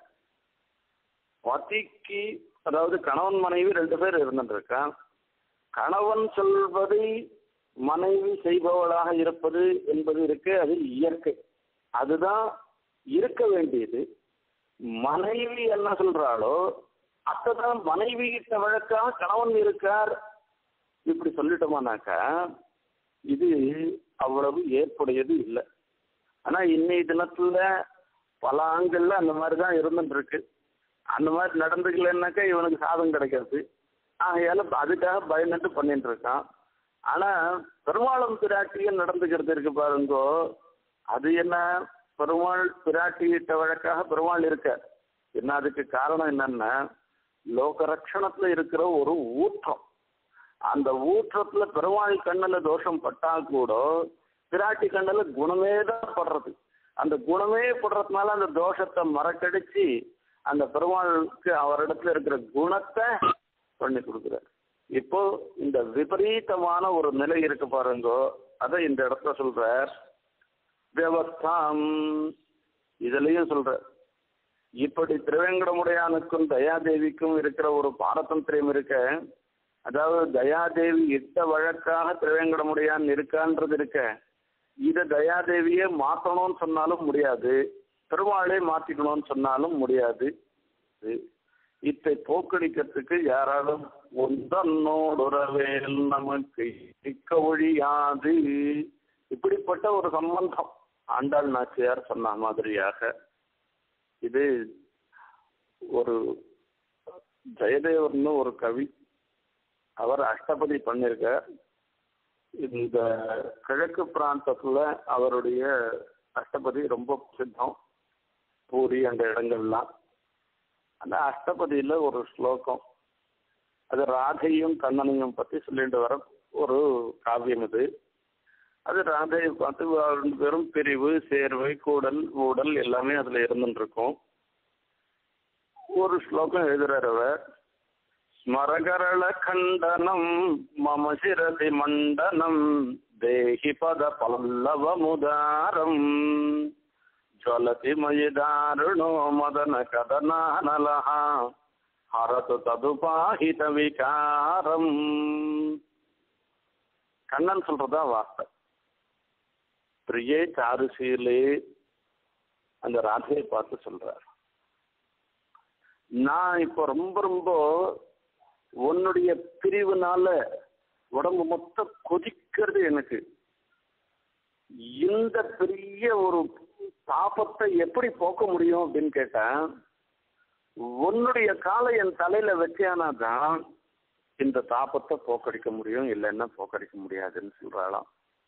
பத்திக்கு, அதாவது கணவன் மனைவி ரெண்டு பேர் இருந்துருக்கான். கணவன் சொல்வதை மனைவி செய்பவளாக இருப்பது என்பது இருக்கு, அது இயற்கை, அதுதான் இருக்க வேண்டியது. மனைவி என்ன சொல்றாளோ அப்பதான் மனைவி கிட்ட வழக்காக கணவன் இருக்கார் இப்படி சொல்லிட்டோமானாக்கா இது அவ்வளவு ஏற்புடையது இல்லை. ஆனா இன்னைய தினத்துல பல ஆண்கள்ல அந்த மாதிரிதான் இருந்துட்டு இருக்கு. அந்த மாதிரி நடந்துக்கலன்னாக்கா இவனுக்கு சாதம் கிடைக்காது. ஆகையால அதுக்காக பயந்துட்டு பண்ணிட்டு இருக்கான். ஆனா பெருமாளும் பிராட்டியும் நடந்துக்கிறது இருக்கு பாருங்கோ, அது என்ன, பெருமாள் பிராட்டியிட்ட வழக்காக பெருமாள் இருக்க. என்ன அதுக்கு காரணம் என்னன்னா, லோக ரட்சணத்துல இருக்கிற ஒரு ஊற்றம். அந்த ஊற்றத்துல பெருமாள் கண்ணுல தோஷம் பட்டா கூட பிராட்டி கண்ணுல குணமே தான் படுறது. அந்த குணமே படுறதுனால அந்த தோஷத்தை மறக்கடிச்சு அந்த பெருமாளுக்கு அவரிடத்துல இருக்கிற குணத்தை பண்ணி கொடுக்குறார். இப்போ இந்த விபரீதமான ஒரு நிலை இருக்கு பாருங்கோ, அதை இந்த இடத்துல சொல்ற வியவஸ்தாம் இதுலயும் சொல்ற. இப்படி திருவேங்கடமுடையானுக்கும் தயாதேவிக்கும் இருக்கிற ஒரு பாரதந்திரியம் இருக்க, அதாவது தயாதேவி இட்ட வழக்காக திருவேங்கடமுடையான் இருக்கான்றது இருக்க, இதை தயாதேவியே மாற்றணும்னு சொன்னாலும் முடியாது, பெருமாளே மாற்றிக்கணும்னு சொன்னாலும் முடியாது. இத்தை போக்கடிக்கிறதுக்கு யாராலும் ஒன்றன்னோடுறவேல் நமக்கு இக்க ஒழியாது. இப்படிப்பட்ட ஒரு சம்பந்தம் ஆண்டாள் நாச்சியார் சொன்ன மாதிரியாக இது ஒரு ஜெயதேவர்னு ஒரு கவி, அவர் அஷ்டபதி பண்ணியிருக்கார். இந்த கிழக்கு பிராந்தத்துல அவருடைய அஷ்டபதி ரொம்ப பிரசித்தம், பூரி அந்த இடங்கள்லாம். அந்த அஷ்டபதியில ஒரு ஸ்லோகம், அது ராதையும் கண்ணனையும் பத்தி சொல்லிட்டு வர ஒரு காவியம் இது. அது ராதையை பார்த்து வெறும் பிரிவு, சேர்வை, கூடல், ஊடல் எல்லாமே அதுல இருந்துட்டு இருக்கும். ஒரு ஸ்லோகம் எழுதுறார் அவர், ஸ்மரகரள கண்டனம் மம சிரதி மண்டனம் தேஹி பத பல்லவ முதாரம் ஜலதி மயிதாருணோ மதன கதனானலஹ ஹரது ததுபாஹித விகாரம். கண்ணன் சொல்றதா வார்த்தை. பிரியே சாருசீலே அந்த ராதையை பார்த்து சொல்றார், நான் இப்போ ரொம்ப ரொம்ப உன்னுடைய பிரிவுனால உடம்பு மொத்தம் கொதிக்கிறது. எனக்கு இந்த பெரிய ஒரு தாபத்தை எப்படி போக்க முடியும் அப்படின்னு கேட்டேன். உன்னுடைய காலை என் தலையில வச்சானாதான் இந்த தாபத்தை போக்கடிக்க முடியும், இல்லைன்னா போக்கடிக்க முடியாதுன்னு சொல்றாளாம்.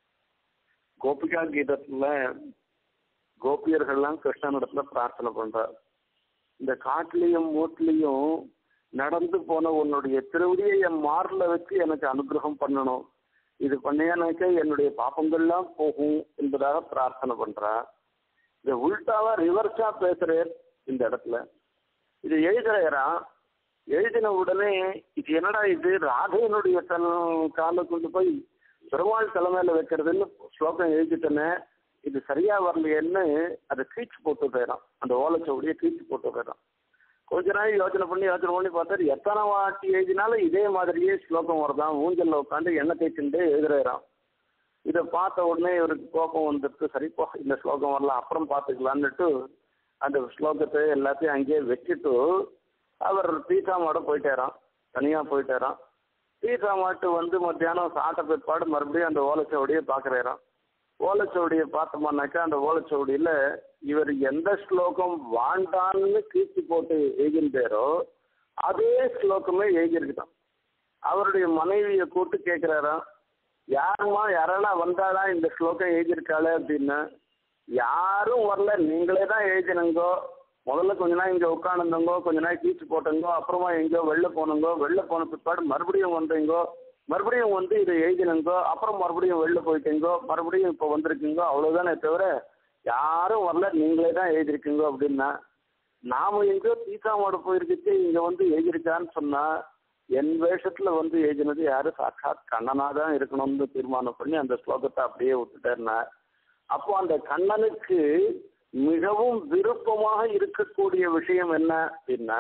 கோபிகா கீதத்துல கோபியர்கள்லாம் கிருஷ்ணனிடத்துல பிரார்த்தனை பண்றார், இந்த காட்டுலயும் மூட்டிலையும் நடந்து போன உன்னுடைய திருவடியை என் மார்ல வச்சு எனக்கு அனுகிரகம் பண்ணணும், இது பண்ணியானாக்க என்னுடைய பாப்பங்கள்லாம் போகும் என்பதாக பிரார்த்தனை பண்றா. இதை உள்டாவா ரிவர்ஸா பேசுறேன் இந்த இடத்துல. இது எழுதுறா, எழுதின உடனே இது என்னடா இது ராதையனுடைய தன் காலை கொண்டு போய் பெருமாள் தலைமையில வைக்கிறதுன்னு ஸ்லோகம் எழுதிட்டேனே, இது சரியா வரலையேன்னு அதை கீச்சு போட்டு போயிடான், அந்த ஓலைச்சோடியை கீச்சு போட்டு போயிடான். கொஞ்ச நாள் யோசனை பண்ணி யோசனை பண்ணி பார்த்தாரு, எத்தனை வாட்டி எழுதினாலும் இதே மாதிரியே ஸ்லோகம் வருதான், ஊஞ்சல்ல உட்காந்து எண்ணெய் தேய்ச்சுட்டு எழுதுறான். இதை பார்த்த உடனே இவருக்கு கோபம் வந்துட்டு, சரிப்போ இந்த ஸ்லோகம் வரலாம் அப்புறம் பார்த்துக்கலான்னுட்டு அந்த ஸ்லோகத்தை எல்லாத்தையும் அங்கேயே வச்சுட்டு அவர் பீசாமாட போயிட்டாரான், தனியா போயிட்டாரான். பீசாமாட்டு வந்து மத்தியானம் சாட்ட பிற்பாடு மறுபடியும் அந்த ஓலைச்சோடியை பார்க்குறாராம். ஓலைச்சோடியை பார்த்தோம்னாக்கா அந்த ஓலைச்சோடியில இவர் எந்த ஸ்லோகம் வாண்டான்னு கீழ்ச்சி போட்டு எழுதிட்டாரோ அதே ஸ்லோகமே எழுதியிருக்குதான். அவருடைய மனைவியை கூட்டு கேட்கிறாராம், யாருமா யாரெல்லாம் வந்தாளா இந்த ஸ்லோகம் எழுதியிருக்காளே அப்படின்னு. யாரும் வரல, நீங்களே தான் எழுதினங்கோ, முதல்ல கொஞ்ச நாள் இங்கே உட்காந்துங்கோ, கொஞ்ச நாள் கீச்சு போட்டங்கோ, அப்புறமா எங்கேயோ வெளில போனங்கோ, வெளில போன பிற்பாடு மறுபடியும் வந்தீங்கோ, மறுபடியும் வந்து இதை எழுதினங்கோ, அப்புறம் மறுபடியும் வெளில போயிட்டீங்கோ, மறுபடியும் இப்போ வந்திருக்கீங்கோ, அவ்வளோதானே தவிர யாரும் வரல, நீங்களே தான் எழுதியிருக்கீங்கோ அப்படின்னா. நாம எங்கேயோ பீசாமோட போயிருக்கிச்சு இங்கே வந்து எழுதியிருக்கான்னு சொன்னா, என் வேஷத்துல வந்து எழுதினது யாரு, சாட்சாத் கண்ணனா தான் இருக்கணும்னு தீர்மானம் பண்ணி அந்த ஸ்லோகத்தை அப்படியே விட்டுட்டேன்னா. அப்போ அந்த கண்ணனுக்கு மிகவும் விருப்பமாக இருக்கக்கூடிய விஷயம் என்ன அப்படின்னா,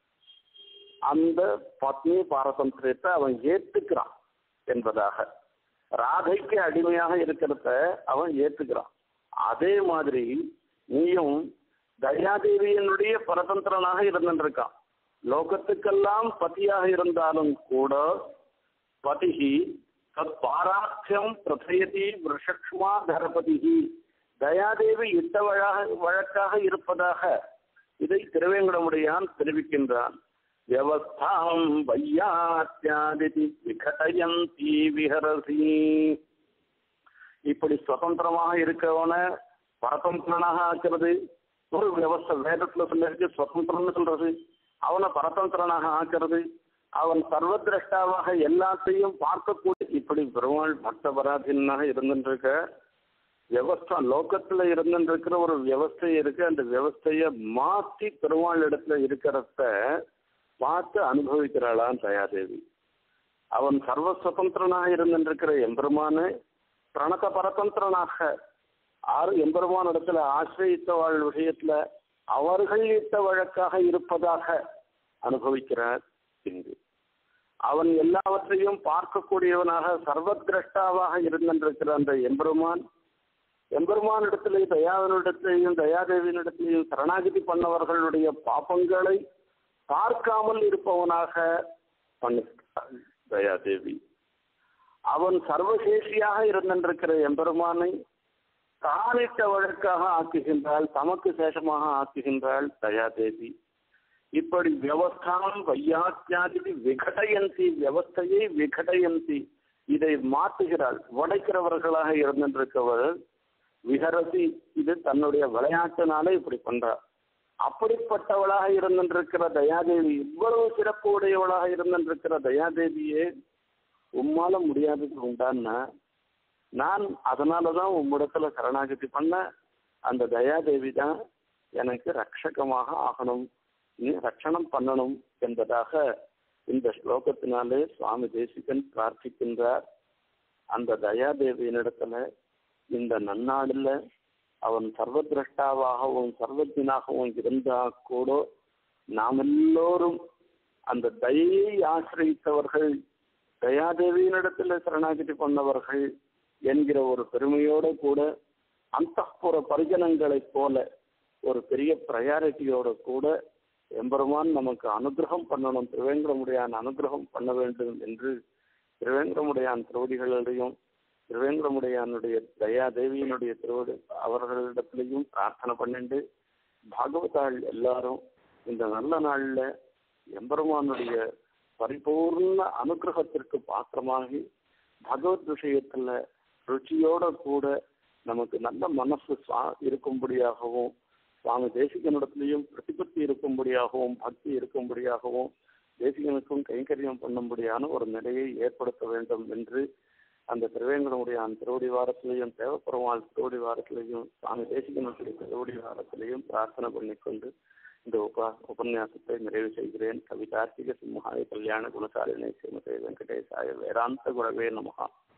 அந்த பத்னி பாரதந்திரத்தை அவன் ஏத்துக்கிறான் என்பதாக. ராதைக்கு அடிமையாக இருக்கிறத அவன் ஏத்துக்கிறான். அதே மாதிரி நீயும் தயாதேவியனுடைய பரதந்திரனாக இருந்துருக்கான். லோகத்துக்கெல்லாம் பதியாக இருந்தாலும் கூட பதிகி தத் பாராட்சியம் பிரதயதி விருஷக்ஷ்மா தரபதிகி, தயாதேவி இட்ட வழக்காக இருப்பதாக இதை திருவேங்கடமுடையான் தெரிவிக்கின்றான். வியவஸ்தாம் வையாத்யாதிதி விகடயந்தி விஹரசி. இப்படி சுதந்திரமாக இருக்கவன பரதந்திரனாக ஆக்கிறது ஒரு வியவஸ்தை. வேதத்துல சொல்லிருக்கு சுதந்திரம்னு சொல்றது, அவனை பரதந்திரனாக ஆக்கிறது, அவன் சர்வதிரஷ்டாவாக எல்லாத்தையும் பார்க்கக்கூடிய, இப்படி பெருமாள் பக்தபராதீனாக இருந்துருக்க வியவஸ்தா லோகத்துல இருந்துருக்கிற ஒரு வியவஸ்தை இருக்கு. அந்த வியவஸ்தைய மாற்றி பெருமாள் இடத்துல இருக்கிறத பார்த்து அனுபவிக்கிறாளான் தயாதேவி. அவன் சர்வ சுதந்திரனாக இருந்திருக்கிற எம்பெருமானு பிரணத பரதந்திரனாக ஆறு எம்பெருமான் இடத்துல ஆசிரியத்த வாழ் விஷயத்துல அவர்கள் இட்ட வழக்காக இருப்பதாக அனுபவிக்கிறார். இங்கு அவன் எல்லாவற்றையும் பார்க்கக்கூடியவனாக சர்வதிரஷ்டாவாக இருந்திருக்கிற அந்த எம்பெருமான் எம்பெருமானிடத்திலேயும் தயாவினிடத்திலேயும் தயாதேவியினிடத்திலேயும் சரணாகதி பண்ணவர்களுடைய பாப்பங்களை பார்க்காமல் இருப்பவனாக பண்ணுகிறாள் தயாதேவி. அவன் சர்வசேஷியாக இருந்திருக்கிற எம்பெருமானை தானிட்ட வழக்காக ஆக்குகின்றாள், தமக்கு சேஷமாக ஆக்குகின்றாள் தயாதேவி. இப்படி வியவஸ்தானம் வையாக்கியாதி விகடயந்தி, வியவஸ்தையை விகடயந்தி, இதை மாற்றுகிறாள். உடைக்கிறவர்களாக இருந்திருக்கவள் விஹரசி, இது தன்னுடைய விளையாட்டினாலே இப்படி பண்றாள். அப்படிப்பட்டவளாக இருந்திருக்கிற தயாதேவி, இவ்வளவு சிறப்பு உடையவளாக இருந்திருக்கிற தயாதேவியே உம்மால முடியாதது உண்டான்னா நான் அதனாலதான் உம்மிடத்துல சரணாகதி பண்ண, அந்த தயாதேவி தான் எனக்கு ரட்சகமாக ஆகணும், நீ ரட்சணம் பண்ணணும் என்பதாக இந்த ஸ்லோகத்தினாலே சுவாமி தேசிகன் பிரார்த்திக்கின்றார். அந்த தயாதேவியினிடத்துல இந்த நன்னாளில் அவன் சர்வதிரஷ்டாவாகவும் சர்வஜனாகவும் இருந்தா கூட நாம் எல்லோரும் அந்த தயையை ஆசிரியத்தவர்கள், தயாதேவியினிடத்துல சரணாகதி பண்ணவர்கள் என்கிற ஒரு பெருமையோடு கூட அந்தப்புற பரிஜனங்களைப் போல ஒரு பெரிய ப்ரையாரிட்டியோட கூட எம்பெருமான் நமக்கு அனுகிரகம் பண்ணணும், திருவேங்கடமுடையான் அனுகிரகம் பண்ண வேண்டும் என்று திருவேங்கடமுடையான் திருவடிகளிடையும் திருவேங்கடமுடையானுடைய தயாதேவியினுடைய திருவடி அவர்களிடத்திலையும் பிரார்த்தனை பண்ணிண்டு பாகவதாள் எல்லாரும் இந்த நல்ல நாளில் எம்பெருமானுடைய பரிபூர்ண அனுகிரகத்திற்கு பாத்திரமாகி பகவத் விஷயத்துல ருச்சியோட கூட நமக்கு நல்ல மனசு சா இருக்கும்படியாகவும் சுவாமி தேசிகனிடத்திலையும் பிரதிபத்தி இருக்கும்படியாகவும் பக்தி இருக்கும்படியாகவும் தேசிகனுக்கும் கைங்கரியம் பண்ணும்படியான ஒரு நிலையை ஏற்படுத்த வேண்டும் என்று அந்த திருவேங்கடமுடைய அந்த திருவடி வாரத்திலையும் தேவப்பெருமாள் திருவடி வாரத்திலையும் சுவாமி தேசிகனுடைய திருவடி வாரத்திலையும் பிரார்த்தனை பண்ணிக்கொண்டு இந்த உப உபன்யாசத்தை நிறைவு செய்கிறேன். கவிதார்த்திக சிம்ஹாய கல்யாண குணசாலினை ஸ்ரீமதே வெங்கடேசாய வேதாந்த குரவே நமஹா.